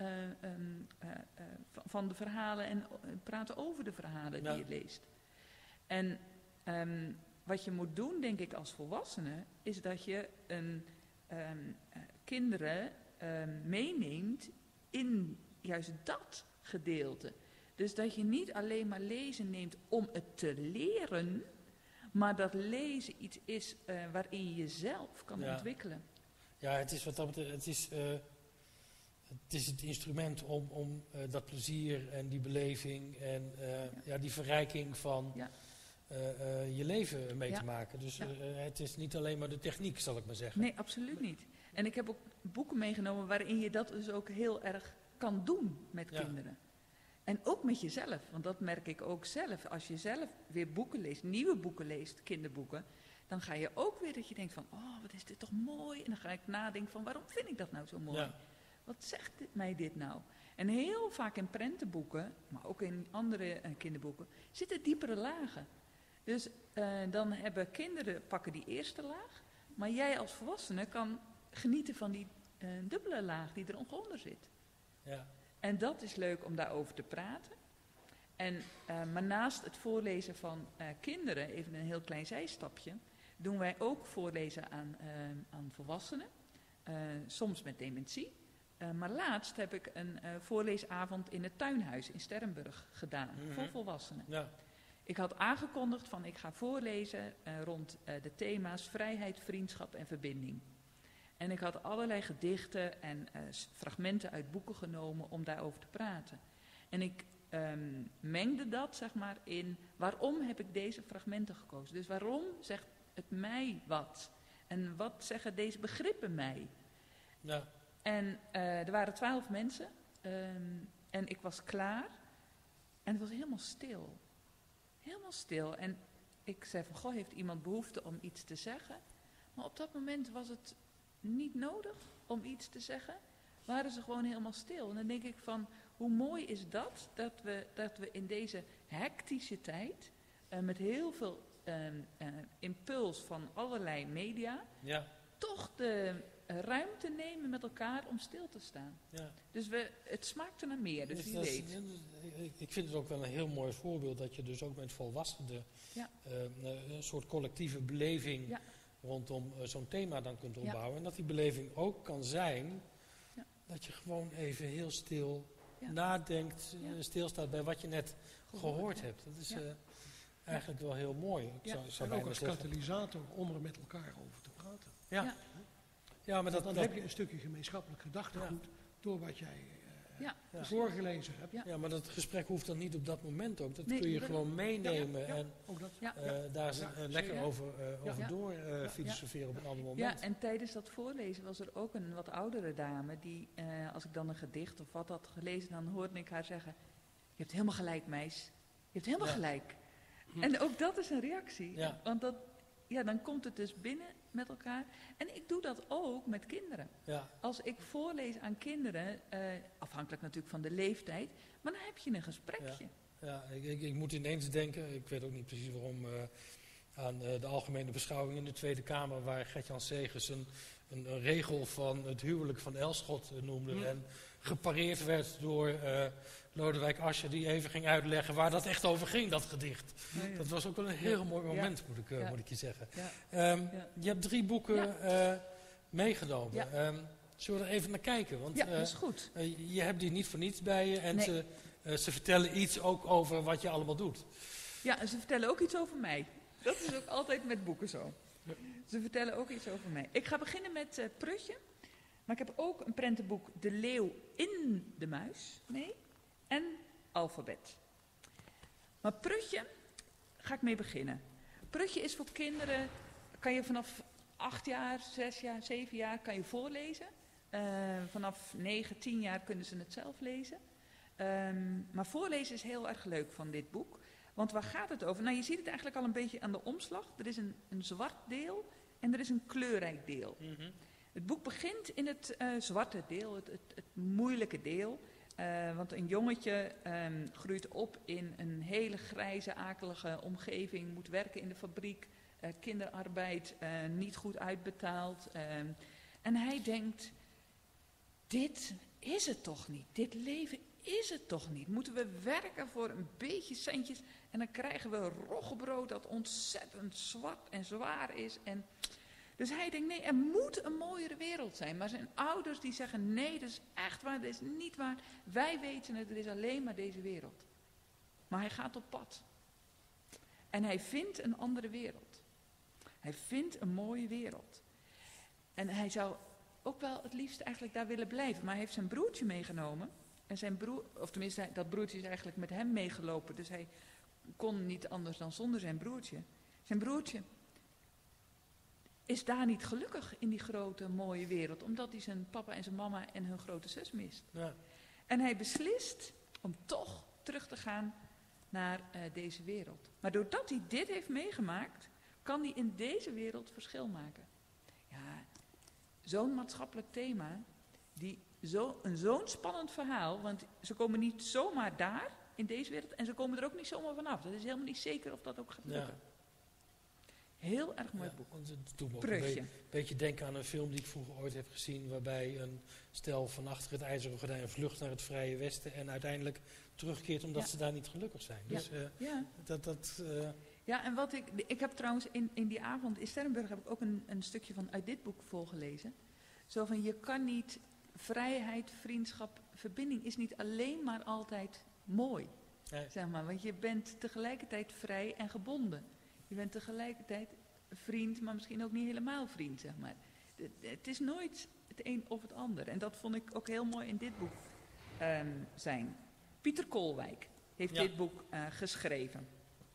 van de verhalen en praten over de verhalen die je leest. En wat je moet doen, denk ik, als volwassene, is dat je kinderen meeneemt in juist dat gedeelte. Dus dat je niet alleen maar lezen neemt om het te leren, maar dat lezen iets is waarin je jezelf kan ontwikkelen. Ja, het is wat dat betreft, het is het instrument om dat plezier en die beleving en die verrijking van je leven mee te maken. Dus het is niet alleen maar de techniek, zal ik maar zeggen. Nee, absoluut niet. En ik heb ook boeken meegenomen waarin je dat dus ook heel erg kan doen met kinderen. En ook met jezelf, want dat merk ik ook zelf. Als je zelf weer boeken leest, nieuwe boeken leest, kinderboeken, dan ga je ook weer dat je denkt van, oh, wat is dit toch mooi. En dan ga ik nadenken van, waarom vind ik dat nou zo mooi? Ja. Wat zegt mij dit nou? En heel vaak in prentenboeken, maar ook in andere kinderboeken, zitten diepere lagen. Dus dan hebben kinderen, pakken die eerste laag, maar jij als volwassene kan genieten van die dubbele laag die er onder zit. Ja. En dat is leuk om daarover te praten. Maar naast het voorlezen van kinderen, even een heel klein zijstapje, doen wij ook voorlezen aan volwassenen, soms met dementie. Maar laatst heb ik een voorleesavond in het tuinhuis in Sterrenburg gedaan, voor volwassenen. Ja. Ik had aangekondigd van ik ga voorlezen rond de thema's vrijheid, vriendschap en verbinding. En ik had allerlei gedichten en fragmenten uit boeken genomen om daarover te praten. En ik mengde dat, zeg maar, in waarom heb ik deze fragmenten gekozen. Dus waarom zegt het mij wat? En wat zeggen deze begrippen mij? Ja. En er waren 12 mensen en ik was klaar en het was helemaal stil. Helemaal stil. En ik zei van, goh, heeft iemand behoefte om iets te zeggen? Maar op dat moment was het niet nodig om iets te zeggen. Waren ze gewoon helemaal stil. En dan denk ik van, hoe mooi is dat we in deze hectische tijd, met heel veel impuls van allerlei media, toch de ruimte nemen met elkaar om stil te staan. Ja. Dus het smaakte naar meer, dus wie weet. Ik vind het ook wel een heel mooi voorbeeld dat je dus ook met volwassenen een soort collectieve beleving rondom zo'n thema dan kunt opbouwen. En dat die beleving ook kan zijn dat je gewoon even heel stil nadenkt, stilstaat bij wat je net gehoord hebt. Dat is eigenlijk wel heel mooi. Ik zou en ook als katalysator om er met elkaar over te praten. Ja, maar dan heb je een stukje gemeenschappelijk gedachtegoed door wat jij voorgelezen hebt. Ja, maar dat gesprek hoeft dan niet op dat moment ook. Dat kun je gewoon meenemen en daar lekker over door filosoferen op een ander moment. Ja, en tijdens dat voorlezen was er ook een wat oudere dame die, als ik dan een gedicht of wat had gelezen, dan hoorde ik haar zeggen, je hebt helemaal gelijk, meis. Je hebt helemaal gelijk. En ook dat is een reactie. Ja. Want dan komt het dus binnen met elkaar. En ik doe dat ook met kinderen. Ja. Als ik voorlees aan kinderen, afhankelijk natuurlijk van de leeftijd, maar dan heb je een gesprekje. Ja, ik moet ineens denken, ik weet ook niet precies waarom, aan de algemene beschouwing in de Tweede Kamer, waar Gert-Jan Segers een regel van het huwelijk van Elschot noemde. En gepareerd werd door Lodewijk Asscher, die even ging uitleggen waar dat echt over ging, dat gedicht. Dat was ook wel een heel mooi moment, moet ik je zeggen. Je hebt 3 boeken meegenomen. Zullen we er even naar kijken? Want, dat is goed. Je hebt die niet voor niets bij je en ze vertellen iets ook over wat je allemaal doet. Ja, en ze vertellen ook iets over mij. Dat is ook altijd met boeken zo. Ze vertellen ook iets over mij. Ik ga beginnen met Prutje. Maar ik heb ook een prentenboek De Leeuw in de Muis mee. En Alfabet. Maar Prutje ga ik mee beginnen. Prutje is voor kinderen, kan je vanaf 8 jaar, 6 jaar, 7 jaar kan je voorlezen. Vanaf 9, 10 jaar kunnen ze het zelf lezen. Maar voorlezen is heel erg leuk van dit boek. Want waar gaat het over? Nou, je ziet het eigenlijk al een beetje aan de omslag. Er is een zwart deel en er is een kleurrijk deel. Het boek begint in het zwarte deel, het moeilijke deel. Want een jongetje groeit op in een hele grijze, akelige omgeving, moet werken in de fabriek, kinderarbeid, niet goed uitbetaald. En hij denkt, dit is het toch niet, dit leven is het toch niet. Moeten we werken voor een beetje centjes en dan krijgen we roggebrood dat ontzettend zwart en zwaar is. Dus hij denkt, nee, er moet een mooiere wereld zijn. Maar zijn ouders die zeggen, nee, dat is echt waar, dat is niet waar. Wij weten het, er is alleen maar deze wereld. Maar hij gaat op pad. En hij vindt een andere wereld. Hij vindt een mooie wereld. En hij zou ook wel het liefst eigenlijk daar willen blijven. Maar hij heeft zijn broertje meegenomen. En zijn broer, of tenminste, dat broertje is eigenlijk met hem meegelopen. Dus hij kon niet anders dan zonder zijn broertje. Zijn broertje is daar niet gelukkig in die grote, mooie wereld. Omdat hij zijn papa en zijn mama en hun grote zus mist. Ja. En hij beslist om toch terug te gaan naar deze wereld. Maar doordat hij dit heeft meegemaakt, kan hij in deze wereld verschil maken. Ja, zo'n maatschappelijk thema, zo'n spannend verhaal, want ze komen niet zomaar daar, in deze wereld, en ze komen er ook niet zomaar vanaf. Dat is helemaal niet zeker of dat ook gaat lukken. Ja. Heel erg mooi boek. Het doet me ook een beetje denken aan een film die ik vroeger ooit heb gezien, waarbij een stel van achter het ijzeren gordijn vlucht naar het Vrije Westen en uiteindelijk terugkeert omdat ze daar niet gelukkig zijn. Dus ja, en wat ik heb trouwens in die avond in Sterrenburg heb ik ook een stukje van uit dit boek voorgelezen. Zo van, je kan niet, vrijheid, vriendschap, verbinding is niet alleen maar altijd mooi. Nee. Zeg maar, want je bent tegelijkertijd vrij en gebonden. Je bent tegelijkertijd vriend, maar misschien ook niet helemaal vriend, zeg maar. Het is nooit het een of het ander. En dat vond ik ook heel mooi in dit boek zijn. Pieter Koolwijk heeft dit boek geschreven.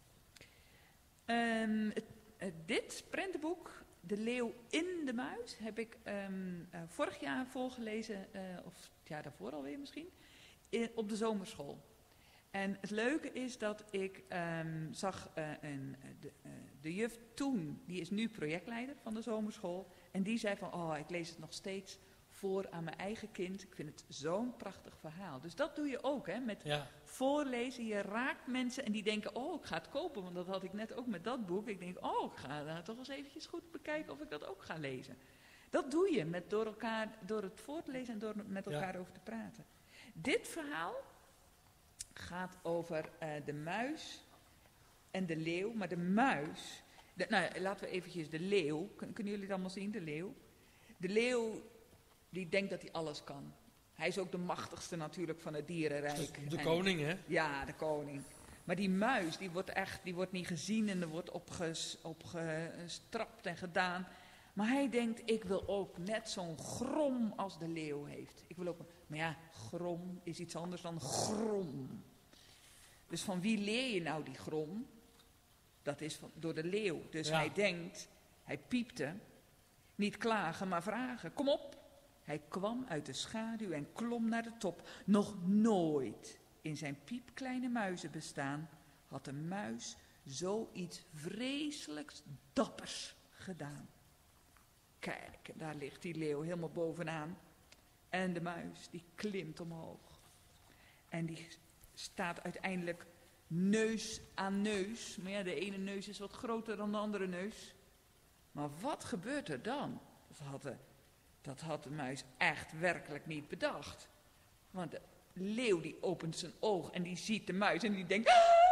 Dit prentenboek, De Leeuw in de Muis, heb ik vorig jaar voorgelezen, of het jaar daarvoor alweer misschien, op de zomerschool. En het leuke is dat ik zag de juf toen, die is nu projectleider van de zomerschool. En die zei van, ik lees het nog steeds voor aan mijn eigen kind. Ik vind het zo'n prachtig verhaal. Dus dat doe je ook, hè, met voorlezen. Je raakt mensen en die denken, ik ga het kopen. Want dat had ik net ook met dat boek. Ik denk, ik ga daar toch eens eventjes goed bekijken of ik dat ook ga lezen. Dat doe je door het voor te lezen en door met elkaar over te praten. Dit verhaal gaat over de muis en de leeuw. Maar de muis, laten we eventjes de leeuw, kunnen jullie het allemaal zien, de leeuw? De leeuw, die denkt dat hij alles kan. Hij is ook de machtigste natuurlijk van het dierenrijk. De koning, hè? Ja, de koning. Maar die muis, die wordt niet gezien en er wordt opgestrapt en gedaan. Maar hij denkt, ik wil ook net zo'n grom als de leeuw heeft. Ik wil ook, maar ja, grom is iets anders dan grom. Dus van wie leer je nou die grom? Dat is door de leeuw. Dus hij denkt, hij piepte, niet klagen, maar vragen. Kom op! Hij kwam uit de schaduw en klom naar de top. Nog nooit in zijn piepkleine muizenbestaan had een muis zoiets vreselijks dappers gedaan. Kijk, daar ligt die leeuw helemaal bovenaan. En de muis, die klimt omhoog. En die staat uiteindelijk neus aan neus. Maar ja, de ene neus is wat groter dan de andere neus. Maar wat gebeurt er dan? Dat had de muis echt werkelijk niet bedacht. Want de leeuw die opent zijn oog en die ziet de muis en die denkt...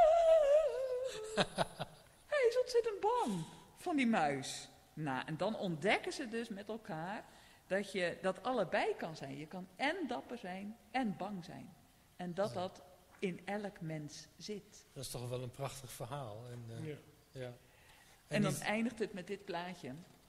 Hij is ontzettend bang van die muis. Nou, en dan ontdekken ze dus met elkaar dat allebei kan zijn. Je kan en dapper zijn en bang zijn. En dat in elk mens zit. Dat is toch wel een prachtig verhaal. En dan eindigt het met dit plaatje.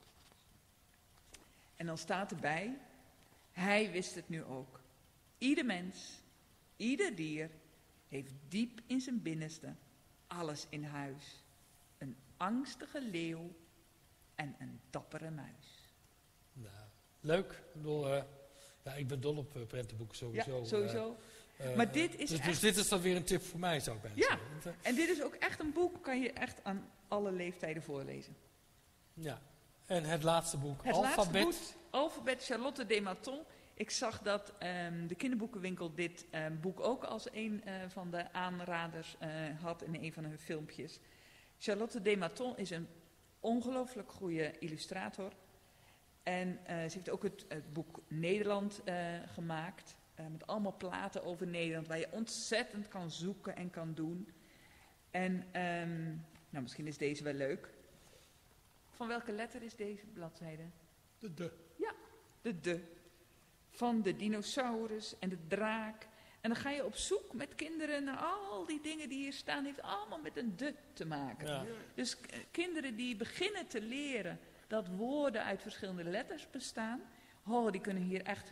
En dan staat erbij, hij wist het nu ook. Ieder mens, ieder dier heeft diep in zijn binnenste alles in huis. Een angstige leeuw en een dappere muis. Nou, leuk. Ik ben dol op prentenboeken sowieso. Ja, sowieso. Maar dit is dus dit is dan weer een tip voor mij, zou ik bijna zeggen. En dit is ook echt een boek, kan je echt aan alle leeftijden voorlezen. Ja. En het laatste boek, Alfabet, Charlotte Desmatons. Ik zag dat de kinderboekenwinkel dit boek ook als een van de aanraders had in een van hun filmpjes. Charlotte Desmatons is een ongelooflijk goede illustrator. En ze heeft ook het boek Nederland gemaakt. Met allemaal platen over Nederland, waar je ontzettend kan zoeken en kan doen. En misschien is deze wel leuk. Van welke letter is deze bladzijde? De. Ja, de. Van de dinosaurus en de draak. En dan ga je op zoek met kinderen naar al die dingen die hier staan. Heeft allemaal met een de te maken. Ja. Dus kinderen die beginnen te leren dat woorden uit verschillende letters bestaan. Die kunnen hier echt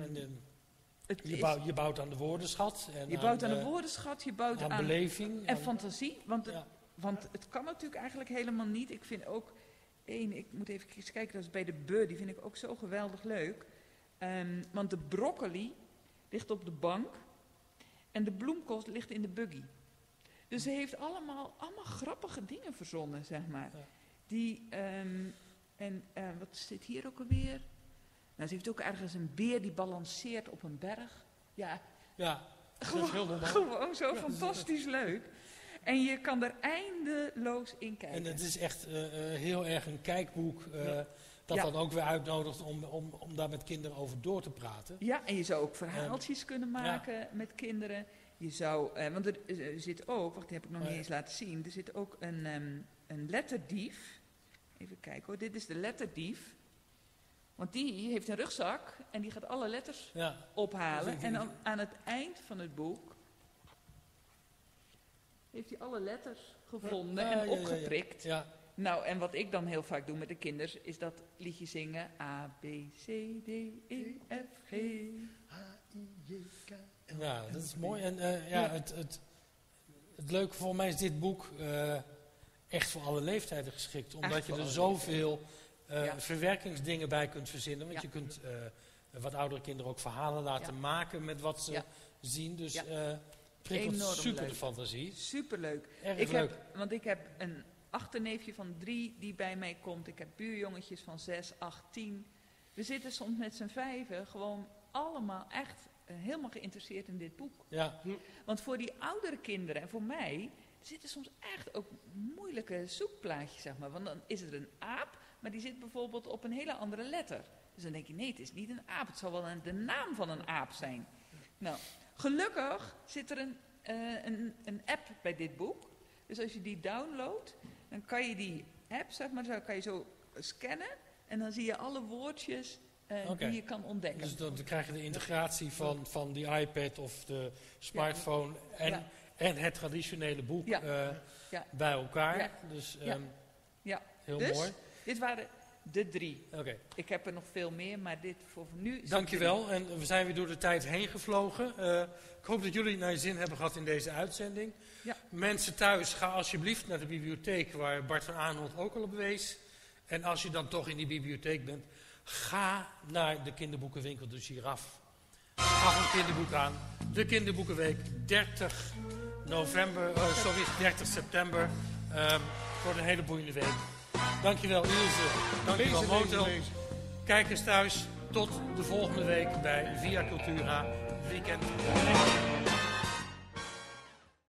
je bouwt aan de woordenschat. En je bouwt aan de woordenschat, je bouwt aan beleving. En fantasie. Want het kan natuurlijk eigenlijk helemaal niet. Ik vind ook... ik moet even kijken, dat is bij de Beu, die vind ik ook zo geweldig leuk. Want de broccoli ligt op de bank en de bloemkool ligt in de buggy. Dus ze heeft allemaal grappige dingen verzonnen, zeg maar. Ja. Wat zit hier ook alweer? Nou, ze heeft ook ergens een beer die balanceert op een berg. Ja, gewoon zo fantastisch leuk. En je kan er eindeloos in kijken. En het is echt heel erg een kijkboek dat dan ook weer uitnodigt om daar met kinderen over door te praten. Ja, en je zou ook verhaaltjes kunnen maken met kinderen. Je zou, want er zit ook, die heb ik nog niet eens laten zien. Er zit ook een letterdief. Even kijken hoor, dit is de letterdief. Want die heeft een rugzak en die gaat alle letters ophalen. En dan aan het eind van het boek heeft hij alle letters gevonden en opgeprikt. Ja. Nou, en wat ik dan heel vaak doe met de kinderen is dat liedje zingen. A, B, C, D, E, F, G, H, I, J, K. Ja, dat is mooi. En het leuke voor mij is dit boek echt voor alle leeftijden geschikt. Omdat je er zoveel verwerkingsdingen bij kunt verzinnen. Want je kunt wat oudere kinderen ook verhalen laten maken met wat ze zien. Dus prikkelt super de fantasie. Superleuk. Want ik heb een achterneefje van 3 die bij mij komt. Ik heb buurjongetjes van 6, 8, 10. We zitten soms met z'n 5 gewoon allemaal echt helemaal geïnteresseerd in dit boek. Ja. Want voor die oudere kinderen en voor mij zitten soms echt ook moeilijke zoekplaatjes, zeg maar. Want dan is er een aap, maar die zit bijvoorbeeld op een hele andere letter. Dus dan denk je, nee, het is niet een aap. Het zal wel de naam van een aap zijn. Nou, gelukkig zit er een app bij dit boek. Dus als je die downloadt, dan kan je die app, zeg maar, kan je zo scannen. En dan zie je alle woordjes die je kan ontdekken. Dus dan krijg je de integratie van die iPad of de smartphone en het traditionele boek bij elkaar. Ja. Dus heel dus, mooi. Dit waren de 3. Okay. Ik heb er nog veel meer, maar dit voor nu is Dankjewel. En we zijn weer door de tijd heen gevlogen. Ik hoop dat jullie naar je zin hebben gehad in deze uitzending. Ja. Mensen thuis, ga alsjeblieft naar de bibliotheek waar Bart van Aanholt ook al op wees. En als je dan toch in die bibliotheek bent, ga naar de kinderboekenwinkel De Giraf. Ga een kinderboek aan. De kinderboekenweek 30 september. Voor een hele boeiende week. Dankjewel Ilse. Dankjewel Motel. Kijkers thuis, tot de volgende week bij Via Cultura Weekend.